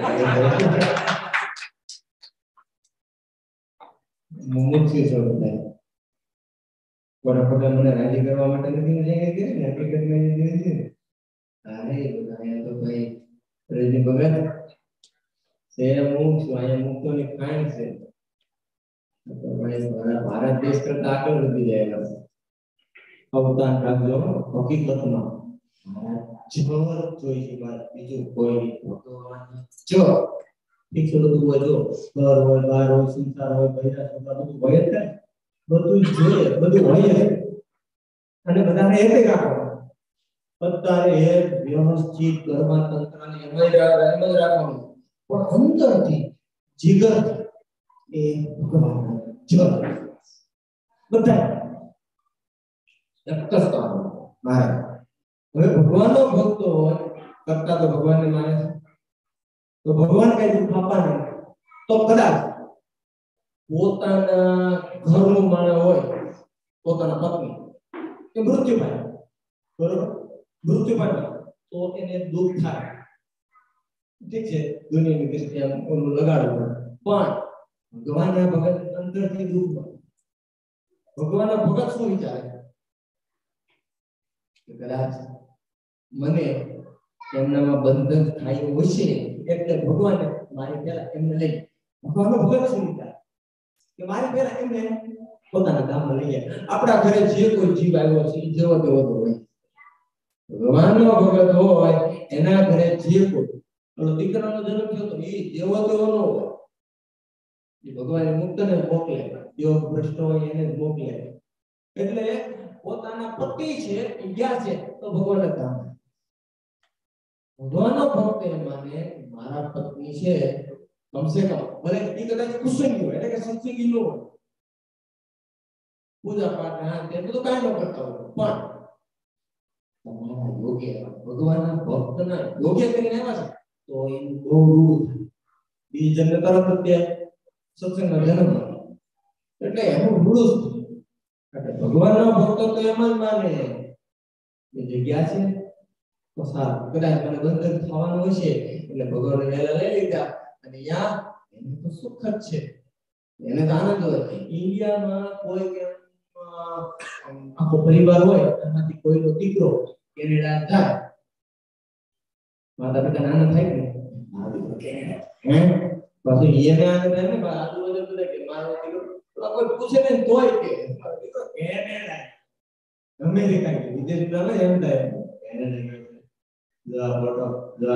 A: મુમુક્ષુ છો બધા. કોના કોના મને રાજી કરવા માટે નથી મજા કરી ને હકીકત મેં દીધી છે. અરે બધા અહીંયા તો ભાઈ રેજી ભગત છે હું છું અહીંયા મુક્તોની ખાણ છે તો ભાઈ મારા ભારત દેશ કરતા આગળ વધી જાય અવદાન રાખજો હકીકતમાં મારા જીવન જોઈ છે મારા બીજું કોઈ ભગવાન જો ઠીક છે બધું હોય જો ઘર હોય બાર હોય સંસાર હોય બૈરા છોકરા બધું હોય જ ને બધું જોઈએ બધું હોય જ અને બધાને એક જ રાખો અત્યારે એ વ્યવસ્થિત ઘરમાં તંત્રને એમ જ એમ જ રાખવાનું પણ અંતરથી જીગર એ ભગવાન જીવન બધા એક જ કામ મારે હવે ભગવાનનો ભક્ત હોય કરતા તો ભગવાનને માને છે તો ભગવાન કઈ દુઃખ આપવાના તો કદાચ પોતાના ઘરનું માણસ હોય પોતાના પત્ની એ મૃત્યુ પામે બરોબર મૃત્યુ પામે તો એને દુઃખ થાય ઠીક છે દુનિયાની દ્રષ્ટિએ ઓલું લગાડવું પણ ભગવાનના ભગત અંદરથી દુઃખ હોય ભગવાનના ભગત શું વિચારે કે કદાચ મને એમનામાં બંધન થાય હશે એટલે ભગવાને મારી પહેલા એમને લઈ ભગવાનનો ભગત શું વિચારે કે મારી પહેલા એમને પોતાના ગામમાં લઈ જાય આપણા ઘરે જે કોઈ જીવ આવ્યો છે એ જેવો તેવો તો હોય ભગવાનનો ભગત હોય એના ઘરે જે કોઈ ઓલો દીકરાનો જન્મ થયો તો એ જેવો તેવો ન હોય એ ભગવાન મુક્તને મોકલે જેવો ભ્રષ્ટ હોય એને જ મોકલે એટલે પોતાના પતિ છે એ ગયા છે તો ભગવાનને કામ ભગવાનનો ભક્ત એ માને મારા પત્ની છે કમસે કમ ભલે એ કદાચ કુસંગી હોય એટલે કે સત્સંગી ન હોય પૂજા પાઠ આ તે બધું કાંઈ ન કરતા હોય પણ તમારા યોગ્ય ભગવાનના ભક્તના યોગ્ય કરીને આવ્યા છે તો એનું બહુ રૂપ બી જન્મ તરત જ સત્સંગમાં જન્મ એટલે એનું રૂપ એટલે ભગવાનનો ભક્ત તો એમ જ માને એ જગ્યા છે તો સારું કદાચ મને બંધન થવાનું હશે એટલે ભગવાને વહેલા લઈ લીધા અને યા એને તો સુખ જ છે એને તો આનંદ હોય ઇન્ડિયામાં કોઈ કે આખો પરિવાર હોય એમાંથી કોઈનો દીકરો કેનેડા જાય માતા પિતાને આનંદ થાય ને હે પછી એને આનંદ થાય ને આજુબાજુ બધા કે મારો દીકરો કોઈ પૂછે ને તોય કે મારો દીકરો કેનેડા અમેરિકા કે વિદેશ ના એમ થાય કેનેડા જા બોલો જા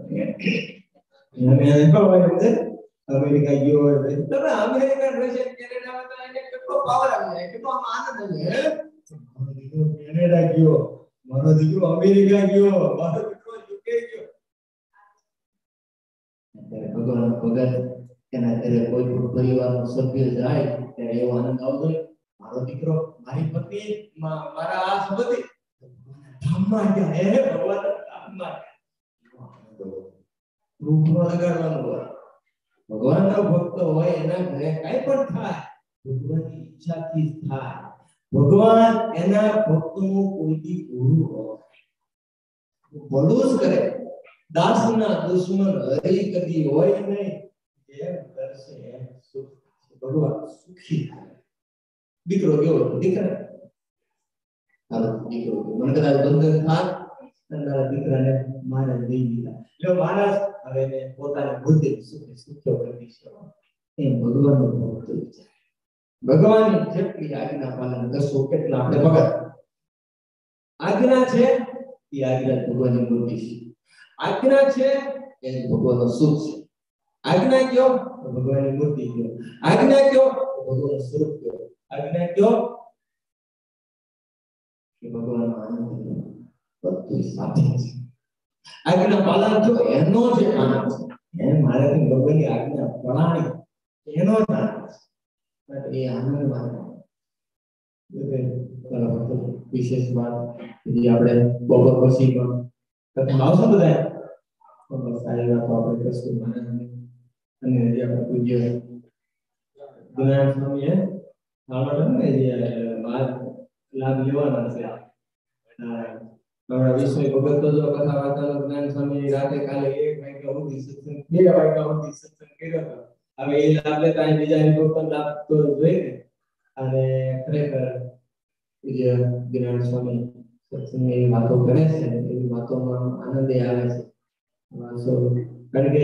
A: એને એને હોય ને અમેરિકા ગયો હોય તો અમેરિકા રશિયા કેનેડામાં તો એને કેટલો પાવર આવી જાય કેટલો આનંદ આવે મારો દીકરો કેનેડા ગયો મારો દીકરો અમેરિકા ગયો મારો દીકરો યુકે ગયો ત્યારે ભગવાન ભગત એના ઘરે કોઈ પણ પરિવારનો સભ્ય જાય ત્યારે એવો આનંદ આવતો મારો દીકરો મારી પત્ની મારા આ સંબંધી ધામમાં ગયા હે ભગવાન ધામમાં રૂપનો લગાડવાનો હોય ભગવાનનો ભક્ત હોય એના ઘરે કઈ પણ થાય ભગવાનની ઈચ્છાથી થાય ભગવાન એના ભક્તોનું કોઈથી ગુરુ હોય ભલું જ કરે દાસના દુશ્મન હરી કદી હોય નહીં એમ કરશે એમ સુખ ભગવાન સુખી થાય દીકરો ગયો દીકરા હાલો દીકરો મને કદાચ બંધન થાય તારા દીકરાને મારે દઈ દીધા જો માણસ હવે એને પોતાની બુદ્ધિ સુખે સુખ્યો કરી છે એમ ભગવાનનો ભક્ત વિચાર ભગવાનની જેટલી આજ્ઞા પાલન કરશો કેટલા આપણે ભગત આજ્ઞા છે એ આજ્ઞા ભગવાનની બુદ્ધિ છે આજ્ઞા છે એ ભગવાનનો સુખ છે આજ્ઞા કયો ભગવાનની બુદ્ધિ કયો આજ્ઞા કયો ભગવાનનો સ્વરૂપ કયો આજ્ઞા કયો કે ભગવાનનો આનંદ બધું સાથે છે આજ્ઞા પાલન જો એનો જે આનંદ છે એ મારાથી ભગવાનની આજ્ઞા પડાણી એનો જ આનંદ છે એ આનંદ માનો વિશેષ વાત જે આપણે બપોર પછી પણ આવશે બધા પણ સારી વાતો આપણે કરશું અને જે આપણે પૂજ્ય ગુણાન સ્વામીએ આવડે ને જે લાભ લેવાના છે આપણા વિશ્વ ભગત તો જો કથા વાર્તાનો જ્ઞાન સ્વામી રાતે કાલે એક વાગ્યા સુધી સત્સંગ બે વાગ્યા સુધી સત્સંગ કર્યો હતો હવે એ લાભ લેતા બીજા ભક્તો લાભ તો જોઈએ અને ખરેખર પૂજ્ય જ્ઞાન સ્વામી સત્સંગની વાતો કરે છે એવી વાતોમાં આનંદ આવે છે કારણ કે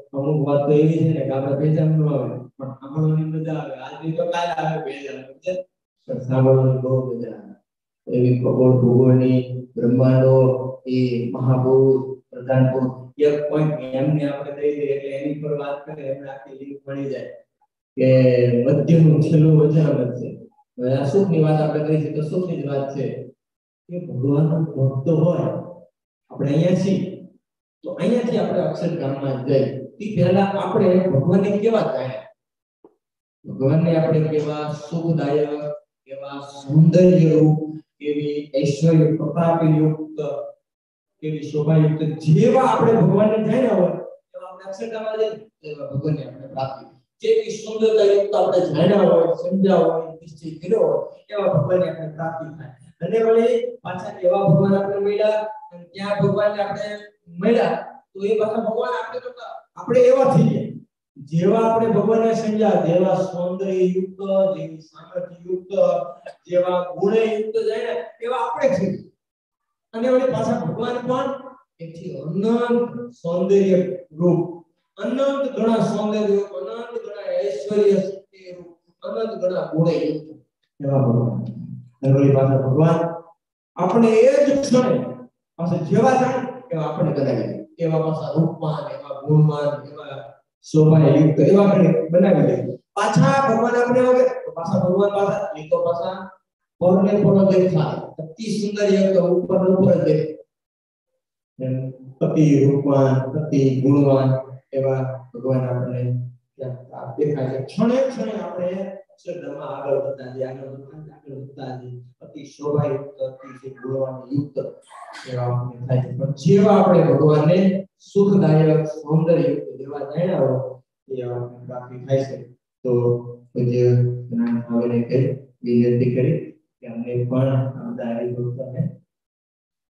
A: અમુક વાત તો એવી છે ને કે આપણે પહેચાન ન આવે પણ સાંભળવાની મજા આવે આજની તો કાલે આવે પહેચાન સમજે પણ સાંભળવાની બહુ મજા આવે એવી ખગોળ ભૂગોળની બ્રહ્માંડો એ મહાભૂત પ્રધાન ભૂત એક પોઈન્ટ એમને આપણે દઈ દઈએ એટલે એની પર વાત કરે એમને આખી લીંક મળી જાય કે મધ્યનું છેલ્લું વચન છે હવે આ સુખની વાત આપણે કરી છે તો સુખની જ વાત છે કે ભગવાનનો ભક્ત હોય આપણે અહીંયા છીએ તો અહીંયાથી આપણે અક્ષરધામમાં જઈ તે પહેલા આપણે ભગવાનને કેવા જાણ્યા ભગવાનને આપણે કેવા સુખદાયક કેવા સૌંદર્ય રૂપ કેવી ઐશ્વર્ય પ્રતાપયુક્ત કેવી શોભાયુક્ત જેવા આપણે ભગવાનને જાણ્યા હોય એવા આપણે અક્ષરધામમાં જઈએ એવા ભગવાનને આપણે પ્રાપ્તિ જેવી સુંદરતાયુક્ત આપણે જાણ્યા હોય સમજ્યા હોય નિશ્ચય કર્યો હોય એવા ભગવાનને આપણે પ્રાપ્તિ થાય અને વળી પાછા એવા ભગવાન આપણે મળ્યા અને ત્યાં ભગવાનને આપણે મળ્યા તો એ પાછા ભગવાન આપણે કરતા આપણે એવા થઈ ગયા જેવા આપણે ભગવાનને સમજ્યા જેવા સૌંદર્યયુક્ત જેવી સામર્થ્યયુક્ત જેવા ગુણયુક્ત જાય એવા આપણે થઈ અને વળી પાછા ભગવાન પણ એથી અનંત સૌંદર્ય રૂપ અનંત ઘણા સૌંદર્ય અનંત ઘણા ઐશ્વર્ય રૂપ અનંત ઘણા ગુણયુક્ત એવા ભગવાન અને વળી પાછા ભગવાન આપણે એ જ ક્ષણે પાછા જેવા જાણે એવા આપણે બનાવી દે એવા પાછા રૂપમાન એવા ગુણમાન એવા શોભાયુક્ત એવા આપણે બનાવી દે પાછા ભગવાન આપણે આવે તો પાછા ભગવાન પાછા એ તો પાછા પરને પર દેખાય અતિ સુંદર એક ઉપર ઉપર દેખાય અતિ રૂપવાન અતિ ગુણવાન એવા ભગવાન આપણે ત્યાં દેખાય છે ક્ષણે ક્ષણે આપણે અક્ષરધામમાં આગળ વધતા જઈએ આગળ વધતા આગળ વધતા જઈએ અતિ શોભાયુક્ત અતિ ગુણવાન યુક્ત એવા આપણે થાય છે પણ જેવા આપણે ભગવાનને સુખદાયક સૌંદર્યયુક્ત જેવા જાણ્યા હોય એવા આપણે પ્રાપ્તિ થાય છે તો પૂજ્ય જ્ઞાન ભાવને કે વિનંતી કરી કે અમને પણ આ દારી ભક્તોને